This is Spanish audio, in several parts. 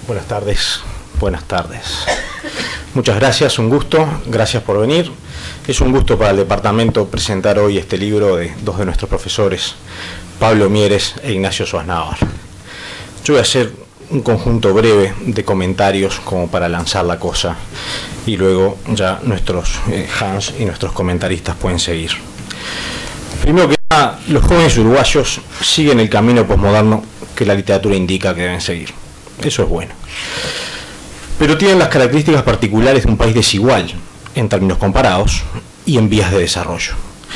Buenas tardes, buenas tardes. Muchas gracias, un gusto, gracias por venir. Es un gusto para el departamento presentar hoy este libro de dos de nuestros profesores, Pablo Mieres e Ignacio Suaznavar. Yo voy a hacer un conjunto breve de comentarios como para lanzar la cosa y luego ya nuestros Hans y nuestros comentaristas pueden seguir. Primero que nada, los jóvenes uruguayos siguen el camino posmoderno que la literatura indica que deben seguir. Eso es bueno. Pero tienen las características particulares de un país desigual en términos comparados y en vías de desarrollo.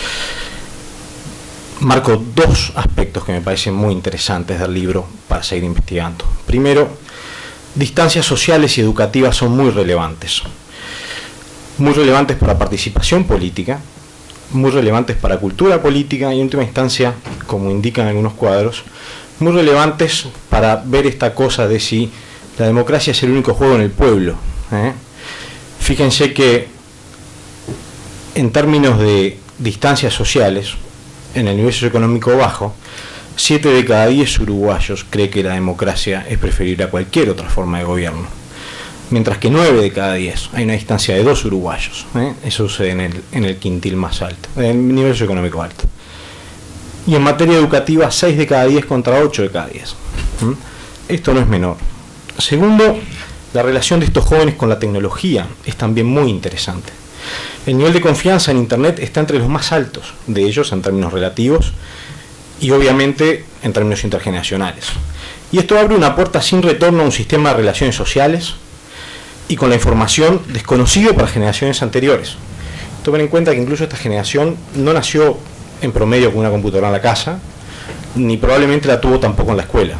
Marco dos aspectos que me parecen muy interesantes del libro para seguir investigando. Primero, distancias sociales y educativas son muy relevantes. Muy relevantes para participación política, muy relevantes para cultura política y en última instancia, como indican algunos cuadros, muy relevantes para ver esta cosa de si la democracia es el único juego en el pueblo. Fíjense que en términos de distancias sociales, en el nivel socioeconómico bajo, 7 de cada 10 uruguayos cree que la democracia es preferible a cualquier otra forma de gobierno, mientras que 9 de cada 10, hay una distancia de 2 uruguayos. Eso sucede en el quintil más alto, en el nivel socioeconómico alto. Y en materia educativa, 6 de cada 10 contra 8 de cada 10. Esto no es menor. Segundo, la relación de estos jóvenes con la tecnología es también muy interesante. El nivel de confianza en Internet está entre los más altos de ellos en términos relativos y obviamente en términos intergeneracionales. Y esto abre una puerta sin retorno a un sistema de relaciones sociales y con la información desconocido para generaciones anteriores. Tomen en cuenta que incluso esta generación no nació en promedio con una computadora en la casa, ni probablemente la tuvo tampoco en la escuela.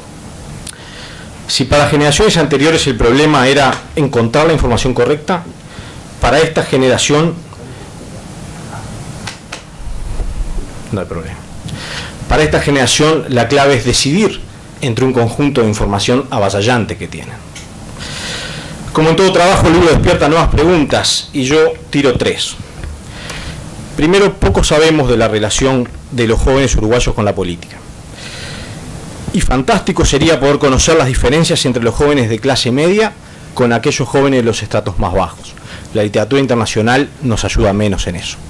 Si para generaciones anteriores el problema era encontrar la información correcta, para esta generación no hay problema. Para esta generación la clave es decidir entre un conjunto de información avasallante que tienen. Como en todo trabajo, el libro despierta nuevas preguntas y yo tiro 3. Primero, poco sabemos de la relación de los jóvenes uruguayos con la política. Y fantástico sería poder conocer las diferencias entre los jóvenes de clase media con aquellos jóvenes de los estratos más bajos. La literatura internacional nos ayuda menos en eso.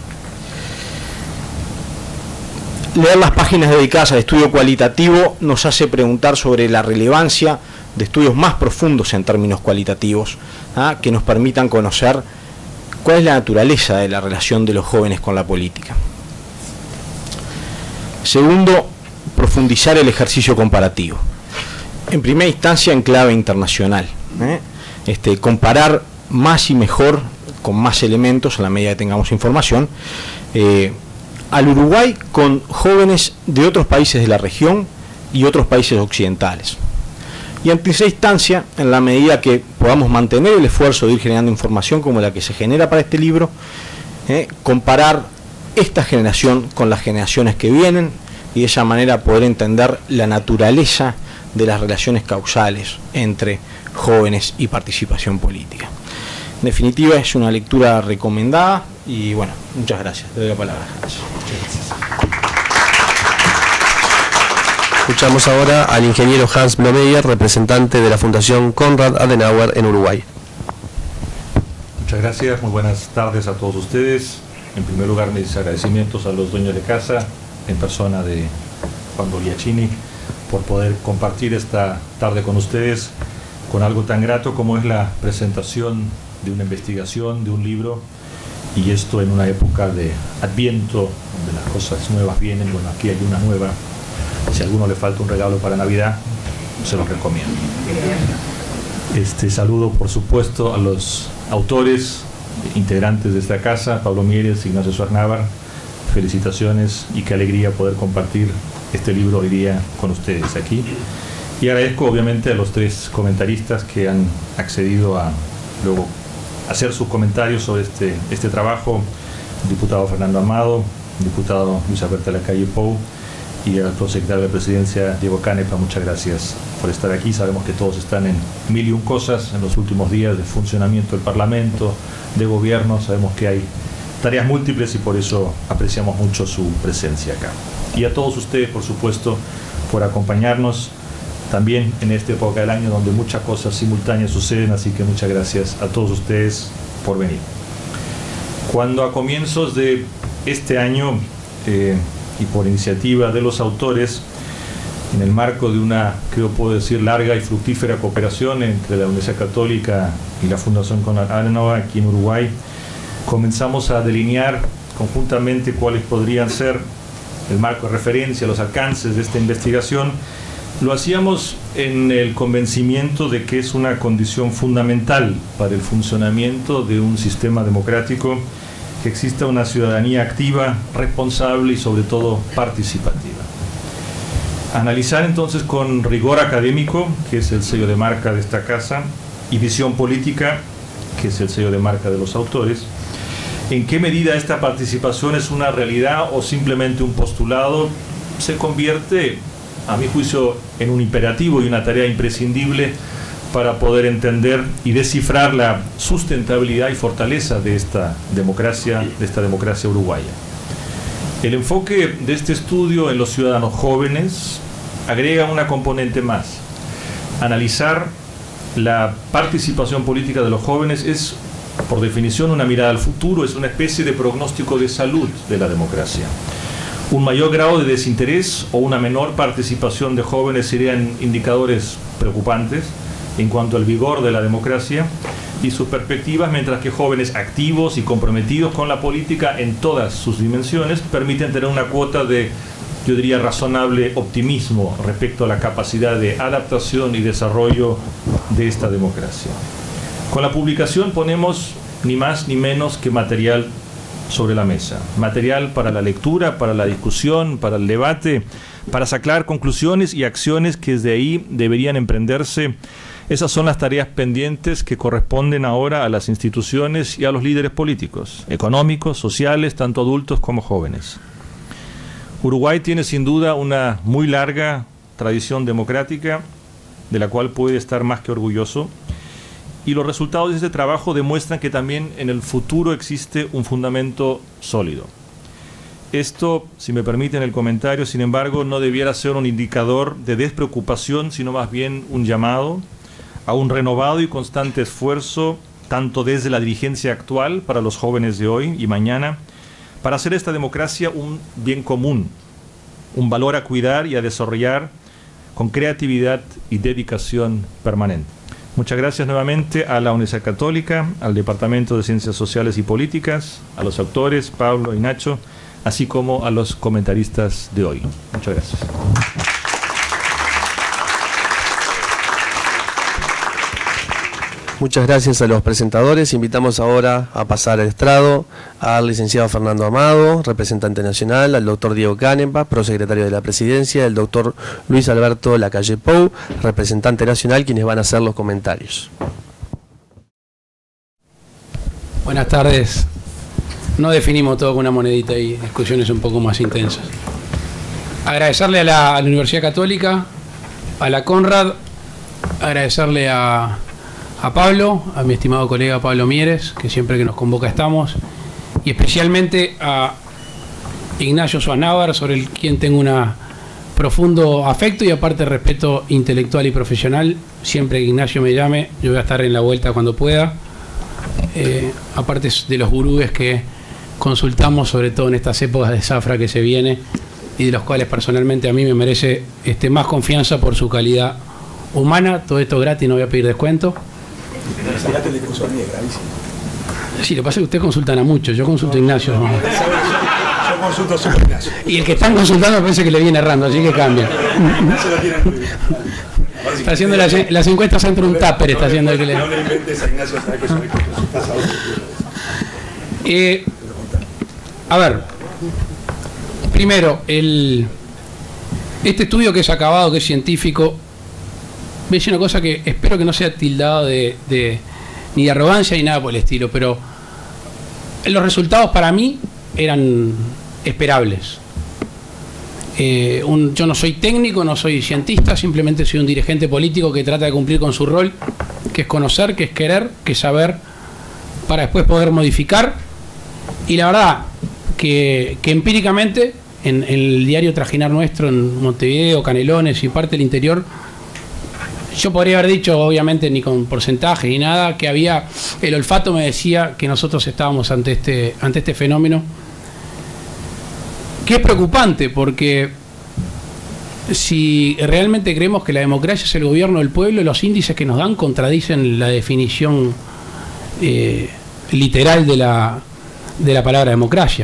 Leer las páginas dedicadas al estudio cualitativo nos hace preguntar sobre la relevancia de estudios más profundos en términos cualitativos, que nos permitan conocer cuál es la naturaleza de la relación de los jóvenes con la política. Segundo, profundizar el ejercicio comparativo. En primera instancia en clave internacional. Comparar más y mejor, con más elementos, a la medida que tengamos información, al Uruguay con jóvenes de otros países de la región y otros países occidentales. Y en tercera instancia, en la medida que podamos mantener el esfuerzo de ir generando información como la que se genera para este libro, comparar esta generación con las generaciones que vienen y de esa manera poder entender la naturaleza de las relaciones causales entre jóvenes y participación política. En definitiva, es una lectura recomendada y bueno, muchas gracias. Te doy la palabra. Gracias. Escuchamos ahora al ingeniero Hans Blomeyer, representante de la Fundación Konrad Adenauer en Uruguay. Muchas gracias, muy buenas tardes a todos ustedes. En primer lugar, mis agradecimientos a los dueños de casa, en persona de Juan Bogliacini, por poder compartir esta tarde con ustedes con algo tan grato como es la presentación de una investigación, de un libro, y esto en una época de Adviento, donde las cosas nuevas vienen. Bueno, aquí hay una nueva. Si a alguno le falta un regalo para Navidad, se los recomiendo. Saludo, por supuesto, a los autores, integrantes de esta casa, Pablo Mieres, Ignacio Suaznavar. Felicitaciones y qué alegría poder compartir este libro hoy día con ustedes aquí. Y agradezco obviamente a los 3 comentaristas que han accedido a luego hacer sus comentarios sobre este trabajo: el diputado Fernando Amado, el diputado Luis Alberto Lacalle Pou y al prosecretario de Presidencia, Diego Canepa. Muchas gracias por estar aquí. Sabemos que todos están en mil y un cosas en los últimos días de funcionamiento del Parlamento, de gobierno. Sabemos que hay tareas múltiples y por eso apreciamos mucho su presencia acá. Y a todos ustedes, por supuesto, por acompañarnos. también en esta época del año donde muchas cosas simultáneas suceden, así que muchas gracias a todos ustedes por venir. Cuando a comienzos de este año y por iniciativa de los autores, en el marco de una, creo puedo decir, larga y fructífera cooperación entre la Universidad Católica y la Fundación Konrad Adenauer aquí en Uruguay, comenzamos a delinear conjuntamente cuáles podrían ser el marco de referencia, los alcances de esta investigación. Lo hacíamos en el convencimiento de que es una condición fundamental para el funcionamiento de un sistema democrático que exista una ciudadanía activa, responsable y sobre todo participativa. Analizar entonces con rigor académico, que es el sello de marca de esta casa, y visión política, que es el sello de marca de los autores, en qué medida esta participación es una realidad o simplemente un postulado, se convierte, a mi juicio, en un imperativo y una tarea imprescindible para poder entender y descifrar la sustentabilidad y fortaleza de esta democracia uruguaya. El enfoque de este estudio en los ciudadanos jóvenes agrega una componente más. Analizar la participación política de los jóvenes es, por definición, una mirada al futuro, es una especie de pronóstico de salud de la democracia. Un mayor grado de desinterés o una menor participación de jóvenes serían indicadores preocupantes en cuanto al vigor de la democracia y sus perspectivas, mientras que jóvenes activos y comprometidos con la política en todas sus dimensiones permiten tener una cuota de, yo diría, razonable optimismo respecto a la capacidad de adaptación y desarrollo de esta democracia. Con la publicación ponemos ni más ni menos que material sobre la mesa. Material para la lectura, para la discusión, para el debate, para sacar conclusiones y acciones que desde ahí deberían emprenderse. Esas son las tareas pendientes que corresponden ahora a las instituciones y a los líderes políticos, económicos, sociales, tanto adultos como jóvenes. Uruguay tiene sin duda una muy larga tradición democrática, de la cual puede estar más que orgulloso, y los resultados de este trabajo demuestran que también en el futuro existe un fundamento sólido. Esto, si me permiten el comentario, sin embargo, no debiera ser un indicador de despreocupación, sino más bien un llamado a un renovado y constante esfuerzo, tanto desde la dirigencia actual para los jóvenes de hoy y mañana, para hacer esta democracia un bien común, un valor a cuidar y a desarrollar con creatividad y dedicación permanente. Muchas gracias nuevamente a la Universidad Católica, al Departamento de Ciencias Sociales y Políticas, a los autores, Pablo y Nacho, así como a los comentaristas de hoy. Muchas gracias. Muchas gracias a los presentadores. Invitamos ahora a pasar al estrado al licenciado Fernando Amado, representante nacional, al doctor Diego Canepa, prosecretario de la Presidencia, al doctor Luis Alberto Lacalle Pou, representante nacional, quienes van a hacer los comentarios. Buenas tardes. No definimos todo con una monedita y discusiones un poco más intensas. Agradecerle a la Universidad Católica, a la Konrad, agradecerle a Pablo, a mi estimado colega Pablo Mieres, que siempre que nos convoca estamos, y especialmente a Ignacio Schwarzenauer, sobre el quien tengo un profundo afecto y aparte respeto intelectual y profesional. Siempre que Ignacio me llame, yo voy a estar en la vuelta cuando pueda. Aparte de los gurúes que consultamos, sobre todo en estas épocas de zafra que se viene, y de los cuales personalmente a mí me merece más confianza por su calidad humana. Todo esto gratis, no voy a pedir descuento. Sí, lo que pasa es que ustedes consultan a muchos, yo consulto a Ignacio. Yo consulto a Ignacio. Y el que están consultando parece que le viene errando, así que cambia. Está haciendo las encuestas entre un tupper, está haciendo el que le... No le inventes a Ignacio, sabes que soy a ver, primero, este estudio que es acabado, que es científico, me dice una cosa que espero que no sea tildado ni de arrogancia ni nada por el estilo, pero los resultados para mí eran esperables. Yo no soy técnico, no soy cientista, simplemente soy un dirigente político que trata de cumplir con su rol, que es conocer, que es querer, que es saber, para después poder modificar. Y la verdad que empíricamente en el diario Trajinar nuestro en Montevideo, Canelones y parte del interior, Yo podría haber dicho, obviamente, ni con porcentaje ni nada, que había, el olfato me decía que nosotros estábamos ante este fenómeno, que es preocupante, porque si realmente creemos que la democracia es el gobierno del pueblo, los índices que nos dan contradicen la definición literal de la palabra democracia.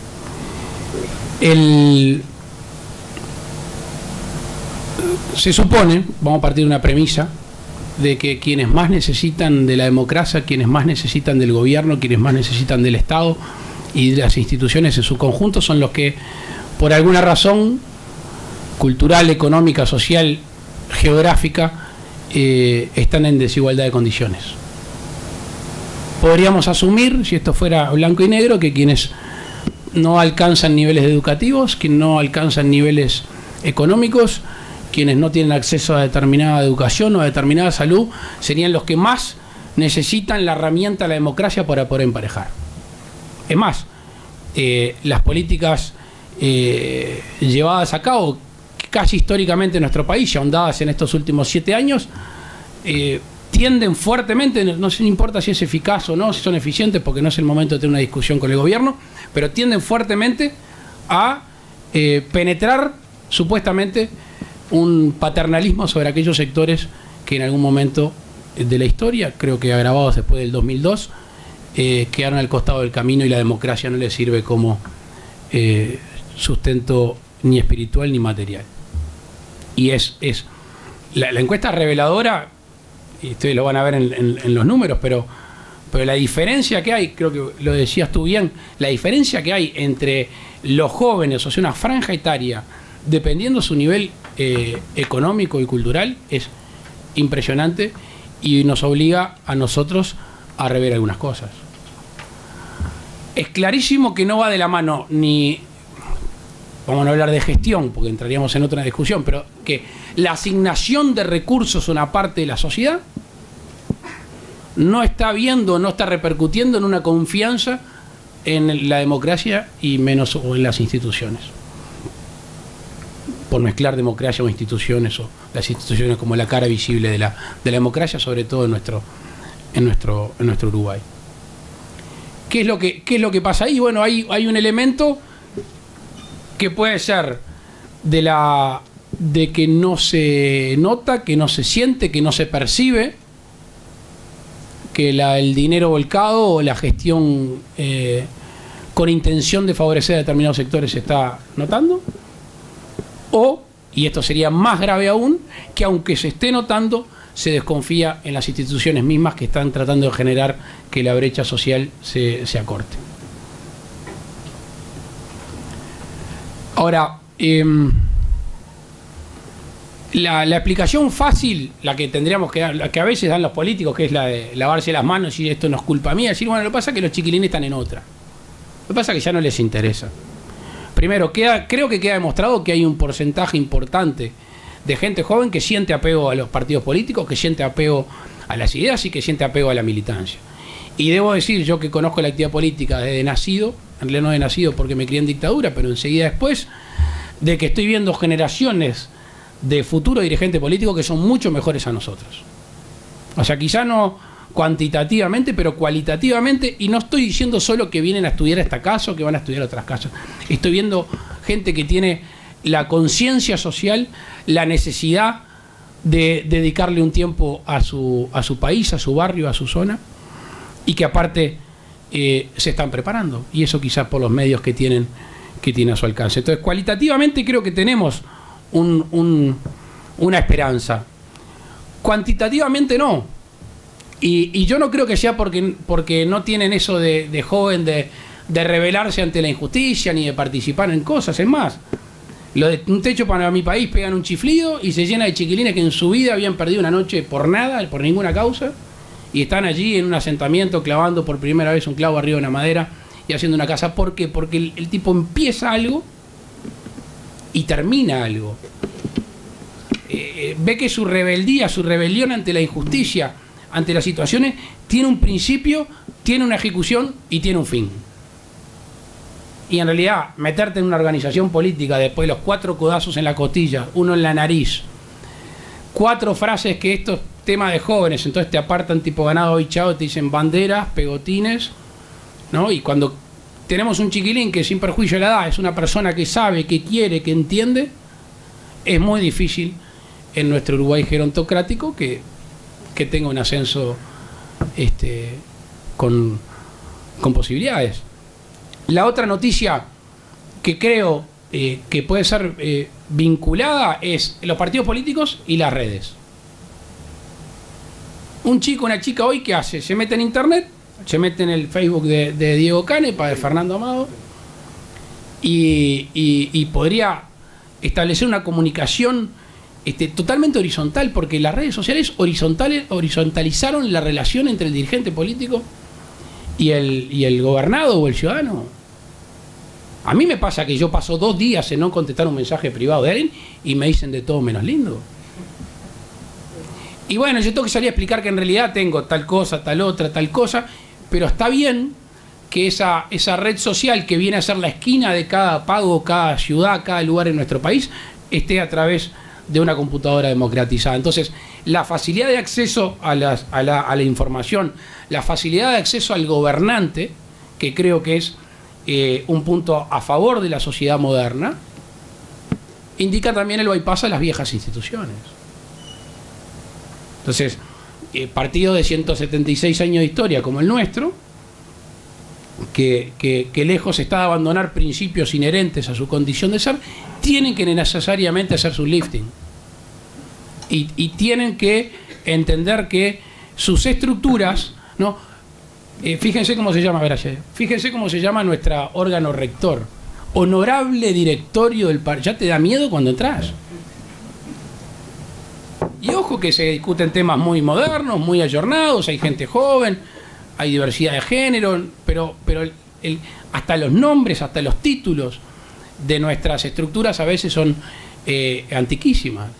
Se supone, vamos a partir de una premisa, de que quienes más necesitan de la democracia, quienes más necesitan del gobierno, quienes más necesitan del Estado y de las instituciones en su conjunto son los que, por alguna razón cultural, económica, social, geográfica, están en desigualdad de condiciones. Podríamos asumir, si esto fuera blanco y negro, que quienes no alcanzan niveles educativos, quienes no alcanzan niveles económicos, quienes no tienen acceso a determinada educación o a determinada salud, serían los que más necesitan la herramienta de la democracia para poder emparejar. Es más, las políticas llevadas a cabo casi históricamente en nuestro país y ahondadas en estos últimos 7 años, tienden fuertemente, no importa si es eficaz o no, si son eficientes, porque no es el momento de tener una discusión con el gobierno, pero tienden fuertemente a penetrar supuestamente un paternalismo sobre aquellos sectores que en algún momento de la historia, creo que agravados después del 2002, quedaron al costado del camino y la democracia no les sirve como sustento ni espiritual ni material. Y la encuesta reveladora, y ustedes lo van a ver en los números, pero la diferencia que hay, creo que lo decías tú bien, la diferencia que hay entre los jóvenes, o sea, una franja etaria, dependiendo su nivel económico y cultural, es impresionante y nos obliga a nosotros a rever algunas cosas. Es clarísimo que no va de la mano ni, vamos a hablar de gestión, porque entraríamos en otra discusión, pero que la asignación de recursos a una parte de la sociedad no está viendo, no está repercutiendo en una confianza en la democracia y menos o en las instituciones. Por mezclar democracia o instituciones, o las instituciones como la cara visible de la democracia, sobre todo en nuestro Uruguay. ¿Qué es lo que pasa ahí? Bueno, hay un elemento que puede ser de que no se nota, que no se siente, que no se percibe, que el dinero volcado o la gestión con intención de favorecer a determinados sectores se está notando. O, y esto sería más grave aún, que aunque se esté notando, se desconfía en las instituciones mismas que están tratando de generar que la brecha social se acorte. Ahora, la explicación fácil, la que tendríamos que dar, la que a veces dan los políticos, que es la de lavarse las manos y esto no es culpa mía, decir, bueno, lo que pasa es que los chiquilines están en otra. Lo que pasa es que ya no les interesa. Primero, creo que queda demostrado que hay un porcentaje importante de gente joven que siente apego a los partidos políticos, que siente apego a las ideas y que siente apego a la militancia. Y debo decir, yo que conozco la actividad política desde nacido, en realidad no he nacido porque me crié en dictadura, pero enseguida después, de que estoy viendo generaciones de futuro dirigentes políticos que son mucho mejores a nosotros. O sea, quizá no cuantitativamente, pero cualitativamente, y no estoy diciendo solo que vienen a estudiar esta casa o que van a estudiar otras casas. Estoy viendo gente que tiene la conciencia social, la necesidad de dedicarle un tiempo a su país, a su barrio, a su zona, y que aparte se están preparando, y eso quizás por los medios que tienen a su alcance. Entonces, cualitativamente creo que tenemos una esperanza. Cuantitativamente no. Y yo no creo que sea porque no tienen eso de joven de rebelarse ante la injusticia ni de participar en cosas. Es más, lo de un techo para mi país pegan un chiflido y se llena de chiquilines que en su vida habían perdido una noche por nada, por ninguna causa, y están allí en un asentamiento clavando por primera vez un clavo arriba de una madera y haciendo una casa. ¿Por qué? Porque el tipo empieza algo y termina algo. Ve que su rebeldía, su rebelión ante la injusticia, ante las situaciones, tiene un principio, tiene una ejecución y tiene un fin. Y en realidad, meterte en una organización política después de los 4 codazos en la costilla, uno en la nariz, 4 frases que estos temas de jóvenes, entonces te apartan tipo ganado bichado, te dicen banderas, pegotines, ¿no? Y cuando tenemos un chiquilín que sin perjuicio de la edad es una persona que sabe, que quiere, que entiende, es muy difícil en nuestro Uruguay gerontocrático que tenga un ascenso con posibilidades. La otra noticia que creo que puede ser vinculada es los partidos políticos y las redes. Un chico, una chica hoy, ¿qué hace? Se mete en internet, se mete en el Facebook de Diego Canepa, de Fernando Amado, y podría establecer una comunicación totalmente horizontal, porque las redes sociales horizontalizaron la relación entre el dirigente político y el gobernado o el ciudadano. A mí me pasa que yo paso 2 días en no contestar un mensaje privado de alguien y me dicen de todo menos lindo. Y bueno, yo tengo que salir a explicar que en realidad tengo tal cosa, tal otra, tal cosa, pero está bien que esa red social que viene a ser la esquina de cada pago, cada ciudad, cada lugar en nuestro país, esté a través de una computadora democratizada. Entonces, la facilidad de acceso a la información, la facilidad de acceso al gobernante, que creo que es un punto a favor de la sociedad moderna, indica también el bypass a las viejas instituciones. Entonces, partido de 176 años de historia como el nuestro, que lejos está de abandonar principios inherentes a su condición de ser, tienen que necesariamente hacer su lifting. Y tienen que entender que sus estructuras, ¿no? Fíjense cómo se llama, fíjense cómo se llama nuestro órgano rector. Honorable directorio del partido. Ya te da miedo cuando entras. Y ojo que se discuten temas muy modernos, muy ayornados, hay gente joven, hay diversidad de género, pero hasta los nombres, hasta los títulos de nuestras estructuras a veces son antiquísimas.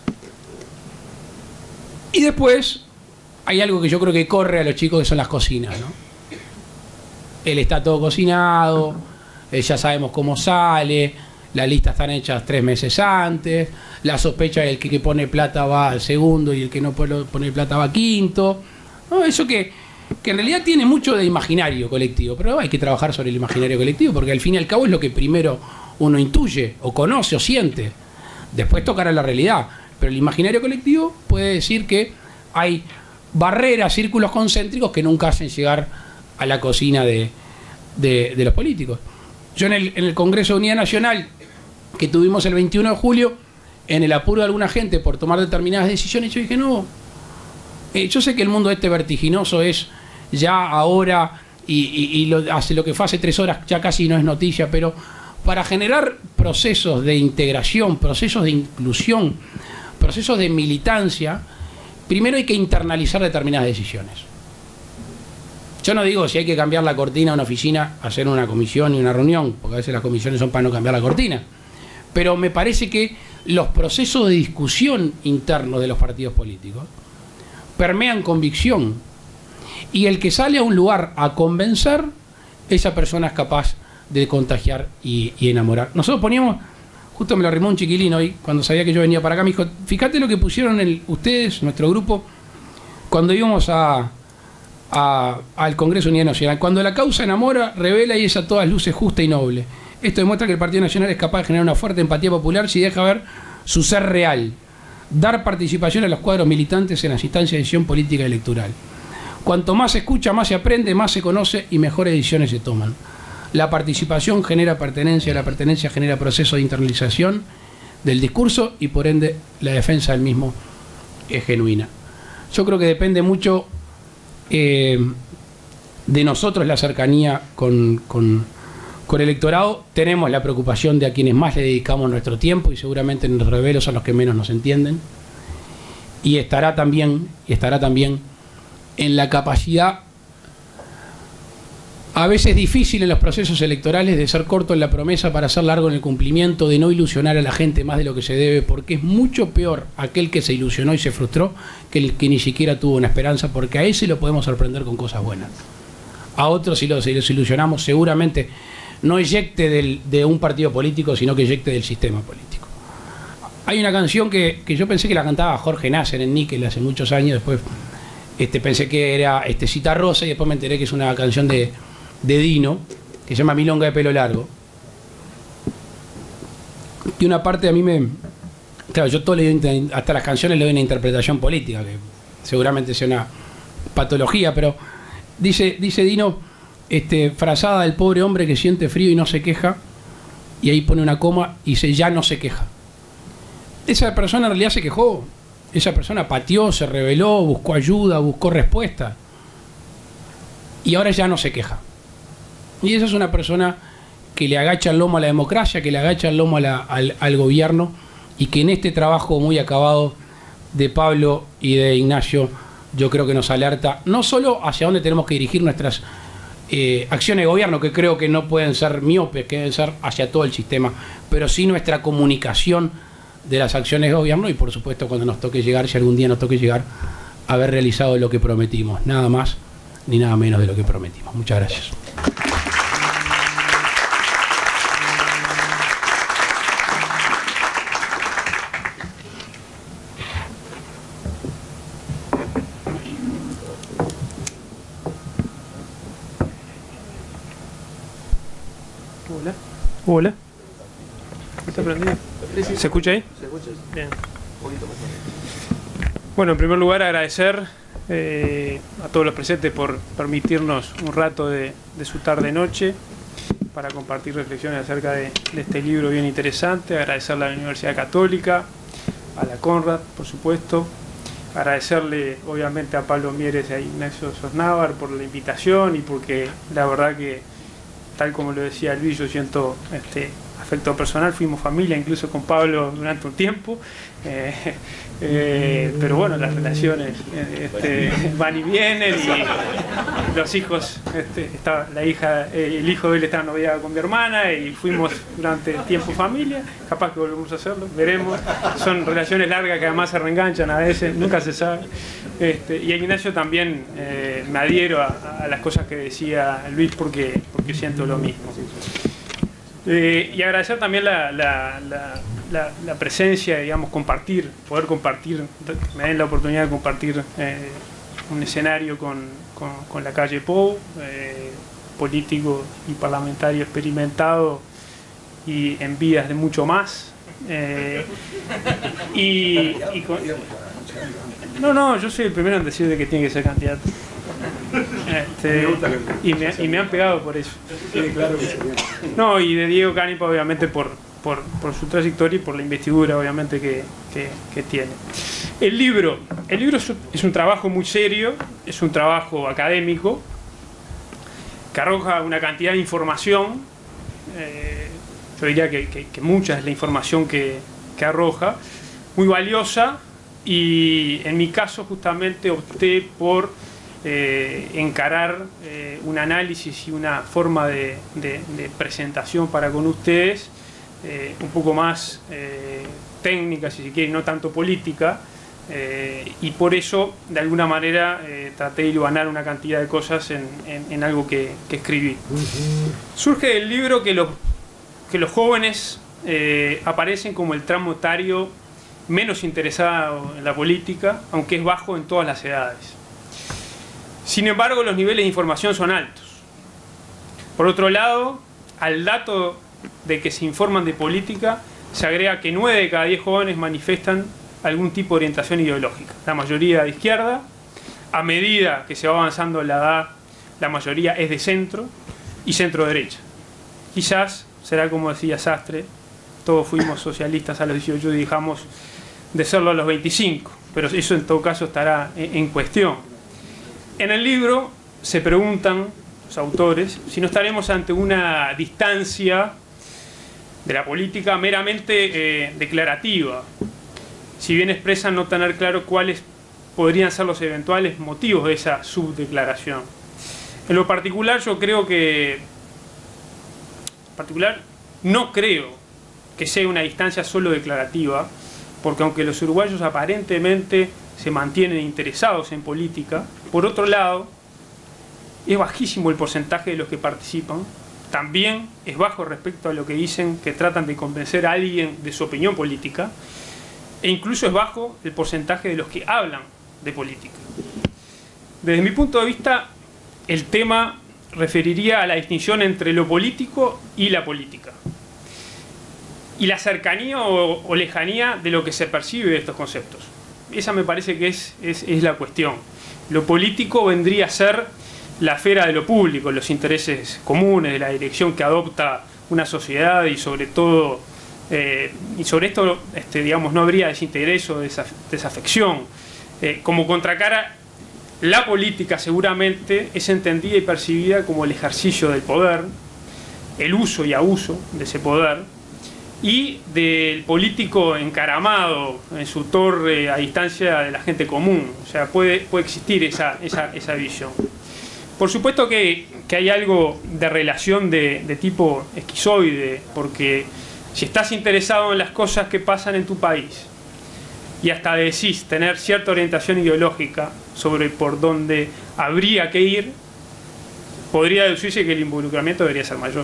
Y después hay algo que yo creo que corre a los chicos, que son las cocinas, ¿no? Él está todo cocinado, ya sabemos cómo sale, las listas están hechas 3 meses antes, la sospecha del que pone plata va al segundo y el que no pone plata va quinto, ¿no? Eso que en realidad tiene mucho de imaginario colectivo, pero hay que trabajar sobre el imaginario colectivo, porque al fin y al cabo es lo que primero uno intuye, o conoce, o siente. Después tocará la realidad, pero el imaginario colectivo puede decir que hay barreras, círculos concéntricos que nunca hacen llegar a la cocina de los políticos. Yo en el Congreso de Unidad Nacional que tuvimos el 21 de julio, en el apuro de alguna gente por tomar determinadas decisiones, yo dije, no, yo sé que el mundo vertiginoso es ya ahora y hace lo que fue hace 3 horas, ya casi no es noticia, pero para generar procesos de integración, procesos de inclusión, procesos de militancia, primero hay que internalizar determinadas decisiones. Yo no digo si hay que cambiar la cortina de una oficina, hacer una comisión y una reunión, porque a veces las comisiones son para no cambiar la cortina. Pero me parece que los procesos de discusión internos de los partidos políticos permean convicción. Y el que sale a un lugar a convencer, esa persona es capaz de contagiar y enamorar. Nosotros poníamos, justo me lo arrimó un chiquilín hoy, cuando sabía que yo venía para acá, me dijo, fíjate lo que pusieron ustedes, nuestro grupo, cuando íbamos al Congreso de Unidad Nacional. Cuando la causa enamora, revela y es a todas luces justa y noble. Esto demuestra que el Partido Nacional es capaz de generar una fuerte empatía popular si deja ver su ser real, dar participación a los cuadros militantes en las instancias de decisión política y electoral. Cuanto más se escucha, más se aprende, más se conoce y mejores decisiones se toman. La participación genera pertenencia, la pertenencia genera proceso de internalización del discurso y por ende la defensa del mismo es genuina. Yo creo que depende mucho de nosotros la cercanía con el electorado. Tenemos la preocupación de a quienes más le dedicamos nuestro tiempo y seguramente los rebelos son los que menos nos entienden. Y estará también en la capacidad, a veces difícil en los procesos electorales, de ser corto en la promesa para ser largo en el cumplimiento, de no ilusionar a la gente más de lo que se debe, porque es mucho peor aquel que se ilusionó y se frustró que el que ni siquiera tuvo una esperanza, porque a ese lo podemos sorprender con cosas buenas. A otros, si los ilusionamos, seguramente no eyecte de un partido político, sino que eyecte del sistema político. Hay una canción que yo pensé que la cantaba Jorge Nasser en Níquel hace muchos años, después pensé que era Cita Rosa y después me enteré que es una canción de Dino, que se llama Milonga de pelo largo. Y una parte a mí claro, yo todo le doy, hasta las canciones le doy una interpretación política, que seguramente sea una patología, pero dice Dino, frazada del pobre hombre que siente frío y no se queja, y ahí pone una coma y dice, ya no se queja. Esa persona en realidad se quejó, esa persona pateó, se rebeló, buscó ayuda, buscó respuesta, y ahora ya no se queja. Y esa es una persona que le agacha el lomo a la democracia, que le agacha el lomo al gobierno, y que en este trabajo muy acabado de Pablo y de Ignacio, yo creo que nos alerta no solo hacia dónde tenemos que dirigir nuestras acciones de gobierno, que creo que no pueden ser miopes, que deben ser hacia todo el sistema, pero sí nuestra comunicación de las acciones de gobierno, y por supuesto cuando nos toque llegar, si algún día nos toque llegar, haber realizado lo que prometimos, nada más ni nada menos de lo que prometimos. Muchas gracias. Hola. ¿Está prendido? ¿Se escucha ahí? Se escucha. Bien. Bueno, en primer lugar agradecer a todos los presentes por permitirnos un rato de su tarde-noche para compartir reflexiones acerca de este libro bien interesante. Agradecerle a la Universidad Católica, a la Conrad, por supuesto. Agradecerle obviamente a Pablo Mieres y a Ignacio Sosnávar por la invitación, y porque la verdad que, tal como lo decía Luis, yo siento afecto personal, fuimos familia incluso con Pablo durante un tiempo, pero bueno, las relaciones van y vienen, y los hijos, el hijo de él estaba noviado con mi hermana, y fuimos durante tiempo familia. Capaz que volvemos a hacerlo, veremos. Son relaciones largas que además se reenganchan a veces, nunca se sabe. Y a Ignacio también me adhiero a las cosas que decía Luis, porque siento lo mismo. Y agradecer también la presencia, digamos, poder compartir, me den la oportunidad de compartir un escenario con la calle Pou, político y parlamentario experimentado y en vías de mucho más. No, yo soy el primero en decir de que tiene que ser candidato. Y me han pegado por eso. No, y de Diego Canepa obviamente por su trayectoria y por la investidura obviamente que tiene. El libro es un trabajo muy serio, es un trabajo académico que arroja una cantidad de información. Yo diría que mucha es la información que arroja, muy valiosa, y en mi caso justamente opté por encarar un análisis y una forma de presentación para con ustedes un poco más técnica, si se quiere, no tanto política, y por eso de alguna manera traté de hilvanar una cantidad de cosas en algo que escribí. Surge del libro que los jóvenes aparecen como el tramo etario menos interesado en la política, aunque es bajo en todas las edades. Sin embargo, los niveles de información son altos. Por otro lado, al dato de que se informan de política, se agrega que 9 de cada 10 jóvenes manifiestan algún tipo de orientación ideológica. La mayoría de izquierda. A medida que se va avanzando la edad, la mayoría es de centro y centro-derecha. Quizás será como decía Sastre, todos fuimos socialistas a los 18 y dejamos de serlo a los 25, pero eso en todo caso estará en cuestión. En el libro se preguntan los autores si no estaremos ante una distancia de la política meramente declarativa, si bien expresan no tener claro cuáles podrían ser los eventuales motivos de esa subdeclaración. En lo particular, no creo que sea una distancia solo declarativa, porque aunque los uruguayos aparentemente se mantienen interesados en política, por otro lado, es bajísimo el porcentaje de los que participan, también es bajo respecto a lo que dicen que tratan de convencer a alguien de su opinión política, e incluso es bajo el porcentaje de los que hablan de política. Desde mi punto de vista, el tema referiría a la distinción entre lo político y la política, y la cercanía o lejanía de lo que se percibe de estos conceptos. Esa me parece que es la cuestión. Lo político vendría a ser la esfera de lo público, los intereses comunes, de la dirección que adopta una sociedad, y sobre todo, y sobre esto digamos, no habría desinterés o desafección. Como contracara, la política seguramente es entendida y percibida como el ejercicio del poder, el uso y abuso de ese poder, y del político encaramado en su torre a distancia de la gente común. O sea, puede existir esa visión. Por supuesto que hay algo de relación de tipo esquizoide, porque si estás interesado en las cosas que pasan en tu país y hasta decís tener cierta orientación ideológica sobre por dónde habría que ir, podría deducirse que el involucramiento debería ser mayor.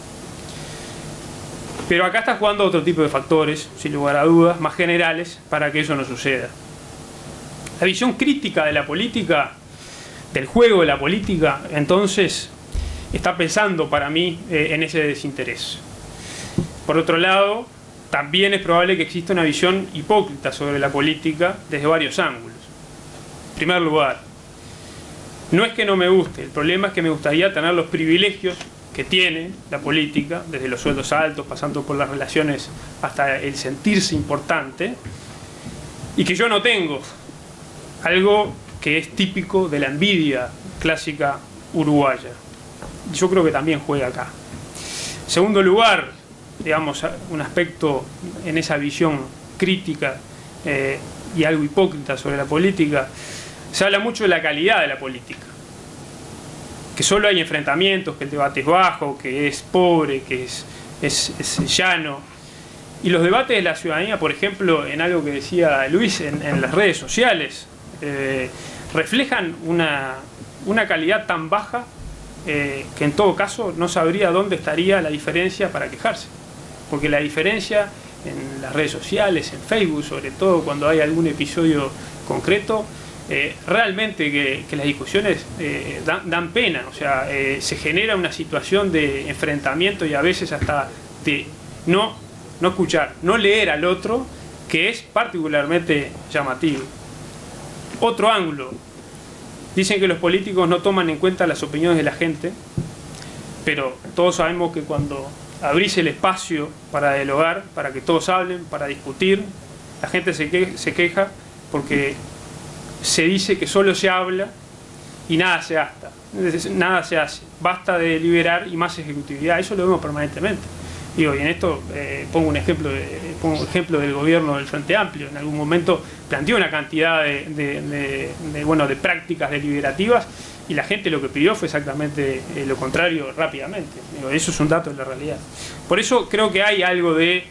Pero acá está jugando otro tipo de factores, sin lugar a dudas, más generales, para que eso no suceda. La visión crítica de la política, del juego de la política, entonces, está pensando para mí en ese desinterés. Por otro lado, también es probable que exista una visión hipócrita sobre la política desde varios ángulos. En primer lugar, no es que no me guste, el problema es que me gustaría tener los privilegios que tiene la política, desde los sueldos altos, pasando por las relaciones hasta el sentirse importante, y que yo no tengo, algo que es típico de la envidia clásica uruguaya. Yo creo que también juega acá. En segundo lugar, digamos, un aspecto en esa visión crítica y algo hipócrita sobre la política, se habla mucho de la calidad de la política, que solo hay enfrentamientos, que el debate es bajo, que es pobre, que es llano. Y los debates de la ciudadanía, por ejemplo, en algo que decía Luis, en las redes sociales, reflejan una calidad tan baja que en todo caso no sabría dónde estaría la diferencia para quejarse. Porque la diferencia en las redes sociales, en Facebook, sobre todo cuando hay algún episodio concreto, realmente que las discusiones dan pena. O sea, se genera una situación de enfrentamiento y a veces hasta de no escuchar, no leer al otro, que es particularmente llamativo. Otro ángulo: dicen que los políticos no toman en cuenta las opiniones de la gente, pero todos sabemos que cuando abrís el espacio para dialogar, para que todos hablen, para discutir, la gente se queja porque se dice que solo se habla y nada se hace. Basta de deliberar y más ejecutividad. Eso lo vemos permanentemente. Digo, y en esto pongo un ejemplo del gobierno del Frente Amplio. En algún momento planteó una cantidad de prácticas deliberativas, y la gente lo que pidió fue exactamente lo contrario rápidamente. Digo, eso es un dato de la realidad. Por eso creo que hay algo de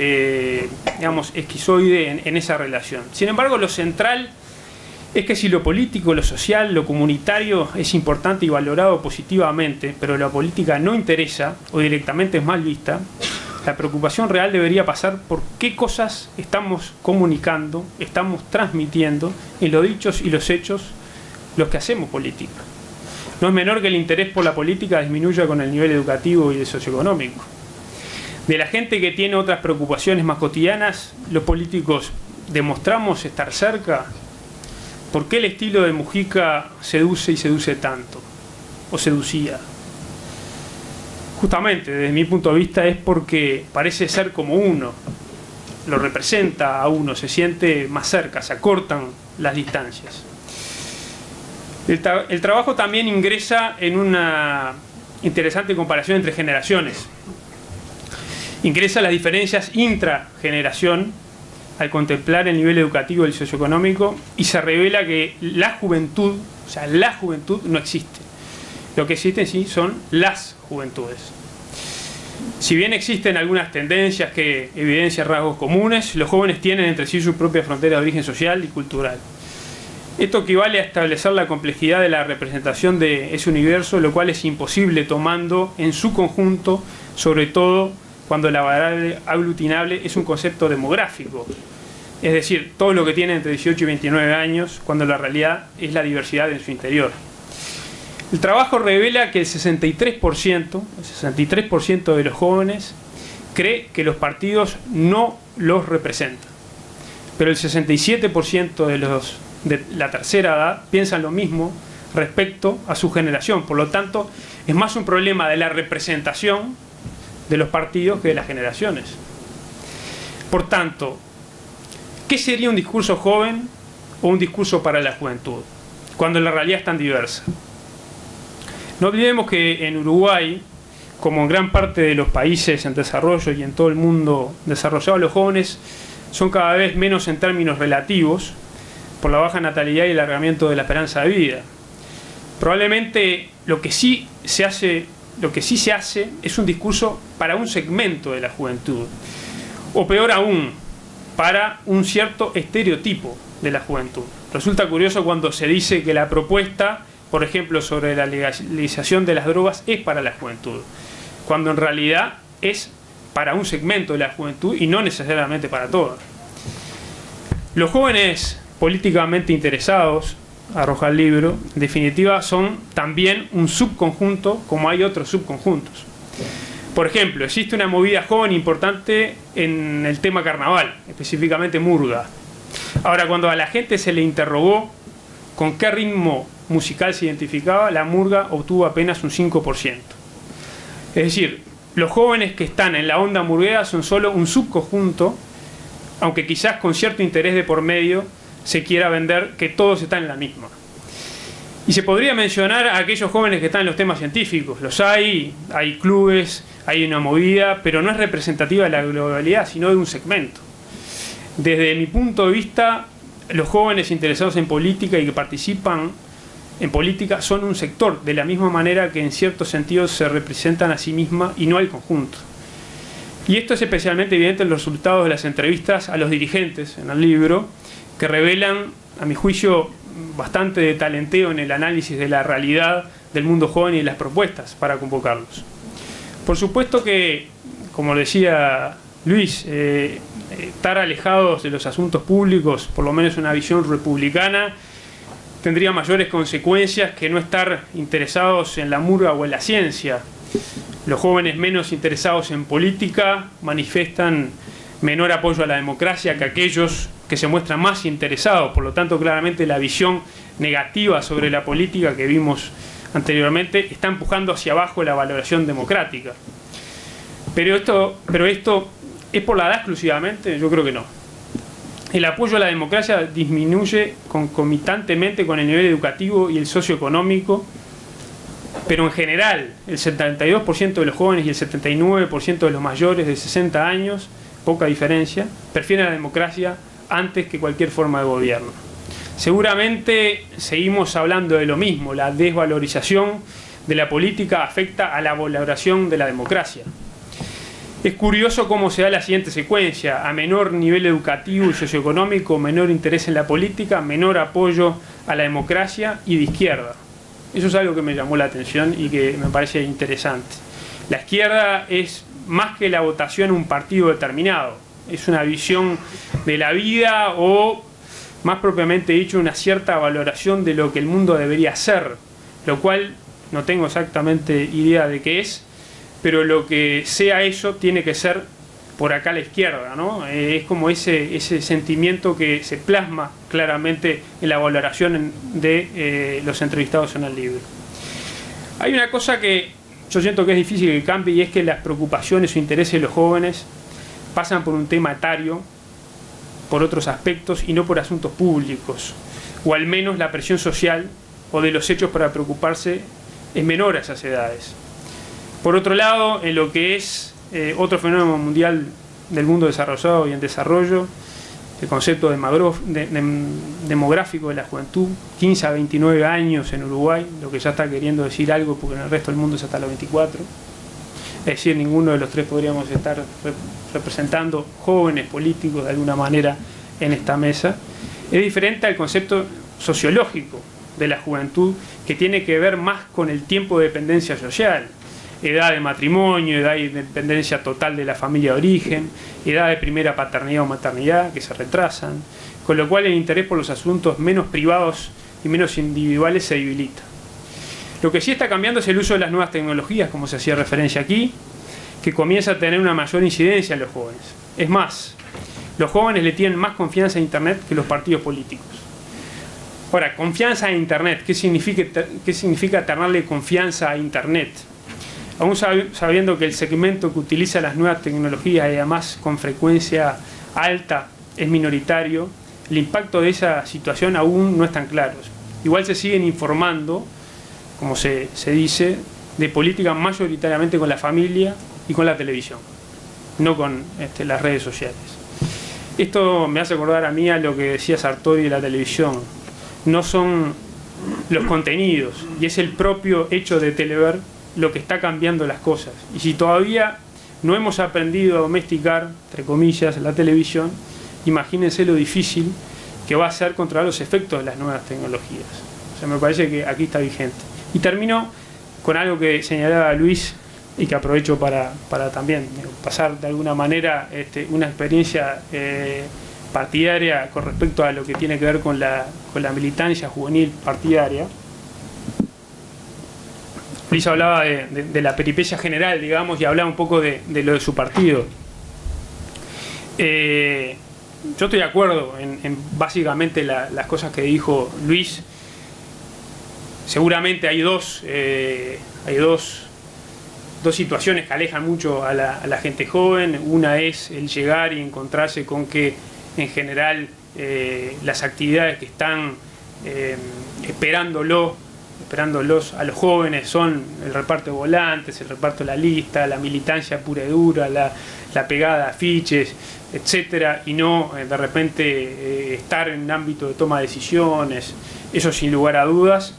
esquizoide en esa relación. Sin embargo, lo central es que si lo político, lo social, lo comunitario es importante y valorado positivamente, pero la política no interesa o directamente es mal vista, la preocupación real debería pasar por qué cosas estamos comunicando, estamos transmitiendo en los dichos y los hechos los que hacemos política. No es menor que el interés por la política disminuya con el nivel educativo y socioeconómico. De la gente que tiene otras preocupaciones más cotidianas, los políticos demostramos estar cerca. ¿Por qué el estilo de Mujica seduce y seduce tanto? ¿O seducía? Justamente, desde mi punto de vista, es porque parece ser como uno, lo representa a uno, se siente más cerca, se acortan las distancias. El trabajo también ingresa en una interesante comparación entre generaciones. Ingresa las diferencias intrageneración al contemplar el nivel educativo y el socioeconómico, y se revela que la juventud no existe. Lo que existen sí son las juventudes. Si bien existen algunas tendencias que evidencian rasgos comunes, los jóvenes tienen entre sí su propia frontera de origen social y cultural. Esto equivale a establecer la complejidad de la representación de ese universo, lo cual es imposible tomando en su conjunto, sobre todo cuando la variable aglutinable es un concepto demográfico, es decir, todo lo que tienen entre 18 y 29 años, cuando la realidad es la diversidad en su interior. El trabajo revela que el 63% de los jóvenes cree que los partidos no los representan, pero el 67% de la tercera edad piensan lo mismo respecto a su generación. Por lo tanto, es más un problema de la representación de los partidos que de las generaciones. Por tanto, ¿qué sería un discurso joven o un discurso para la juventud, cuando la realidad es tan diversa? No olvidemos que en Uruguay, como en gran parte de los países en desarrollo y en todo el mundo desarrollado, los jóvenes son cada vez menos en términos relativos por la baja natalidad y el alargamiento de la esperanza de vida. Probablemente lo que sí se hace es un discurso para un segmento de la juventud, o peor aún, para un cierto estereotipo de la juventud. Resulta curioso cuando se dice que la propuesta, por ejemplo, sobre la legalización de las drogas es para la juventud, cuando en realidad es para un segmento de la juventud y no necesariamente para todos. Los jóvenes políticamente interesados, arroja el libro, en definitiva son también un subconjunto, como hay otros subconjuntos. Por ejemplo, existe una movida joven importante en el tema carnaval, específicamente murga. Ahora, cuando a la gente se le interrogó con qué ritmo musical se identificaba, la murga obtuvo apenas un 5%. Es decir, los jóvenes que están en la onda murguera son solo un subconjunto, aunque quizás con cierto interés de por medio se quiera vender que todos están en la misma. Y se podría mencionar a aquellos jóvenes que están en los temas científicos. Los hay clubes, hay una movida, pero no es representativa de la globalidad, sino de un segmento. Desde mi punto de vista, los jóvenes interesados en política y que participan en política son un sector, de la misma manera que en ciertos sentidos se representan a sí misma y no al conjunto. Y esto es especialmente evidente en los resultados de las entrevistas a los dirigentes en el libro, que revelan, a mi juicio, bastante de talenteo en el análisis de la realidad del mundo joven y de las propuestas para convocarlos. Por supuesto que, como decía Luis, estar alejados de los asuntos públicos, por lo menos una visión republicana, tendría mayores consecuencias que no estar interesados en la murga o en la ciencia. Los jóvenes menos interesados en política manifiestan menor apoyo a la democracia que aquellos que se muestran más interesados. Por lo tanto, claramente la visión negativa sobre la política que vimos anteriormente está empujando hacia abajo la valoración democrática. Pero esto ¿es por la edad exclusivamente? Yo creo que no. El apoyo a la democracia disminuye concomitantemente con el nivel educativo y el socioeconómico, pero en general el 72% de los jóvenes y el 79% de los mayores de 60 años, poca diferencia, prefieren la democracia antes que cualquier forma de gobierno. Seguramente seguimos hablando de lo mismo, la desvalorización de la política afecta a la valoración de la democracia. Es curioso cómo se da la siguiente secuencia: a menor nivel educativo y socioeconómico, menor interés en la política, menor apoyo a la democracia y de izquierda. Eso es algo que me llamó la atención y que me parece interesante. La izquierda es más que la votación un partido determinado, es una visión de la vida o, más propiamente dicho, una cierta valoración de lo que el mundo debería ser, lo cual no tengo exactamente idea de qué es, pero lo que sea eso tiene que ser por acá a la izquierda, ¿no? Es como ese sentimiento que se plasma claramente en la valoración de los entrevistados en el libro. Hay una cosa que yo siento que es difícil que cambie, y es que las preocupaciones o intereses de los jóvenes pasan por un tema etario, por otros aspectos y no por asuntos públicos, o al menos la presión social o de los hechos para preocuparse es menor a esas edades. Por otro lado, en lo que es otro fenómeno mundial del mundo desarrollado y en desarrollo, el concepto demográfico de la juventud, 15 a 29 años en Uruguay, lo que ya está queriendo decir algo porque en el resto del mundo es hasta los 24. Es decir, ninguno de los tres podríamos estar representando jóvenes políticos de alguna manera en esta mesa. Es diferente al concepto sociológico de la juventud, que tiene que ver más con el tiempo de dependencia social. edad de matrimonio, edad de independencia total de la familia de origen, edad de primera paternidad o maternidad que se retrasan, con lo cual el interés por los asuntos menos privados y menos individuales se debilita. Lo que sí está cambiando es el uso de las nuevas tecnologías, como se hacía referencia aquí, que comienza a tener una mayor incidencia en los jóvenes. Es más, los jóvenes le tienen más confianza a Internet que los partidos políticos. Ahora, confianza en Internet, ¿qué significa tenerle confianza a Internet? Aún sabiendo que el segmento que utiliza las nuevas tecnologías y además con frecuencia alta es minoritario, el impacto de esa situación aún no es tan claro. Igual se siguen informando, como se dice, de política mayoritariamente con la familia y con la televisión, no con las redes sociales. Esto me hace acordar a mí a lo que decía Sartori de la televisión. No son los contenidos, y es el propio hecho de telever lo que está cambiando las cosas. Y si todavía no hemos aprendido a domesticar, entre comillas, la televisión, imagínense lo difícil que va a ser controlar los efectos de las nuevas tecnologías. O sea, me parece que aquí está vigente. Y termino con algo que señalaba Luis y que aprovecho para también pasar de alguna manera una experiencia partidaria con respecto a lo que tiene que ver con la militancia juvenil partidaria. Luis hablaba de la peripecia general, digamos, y hablaba un poco de lo de su partido. Yo estoy de acuerdo en básicamente las cosas que dijo Luis. Seguramente hay dos situaciones que alejan mucho a la gente joven. Una es el llegar y encontrarse con que en general las actividades que están esperándolos a los jóvenes son el reparto de volantes, el reparto de la lista, la militancia pura y dura, la pegada de afiches, etcétera, y no de repente estar en un ámbito de toma de decisiones. Eso sin lugar a dudas.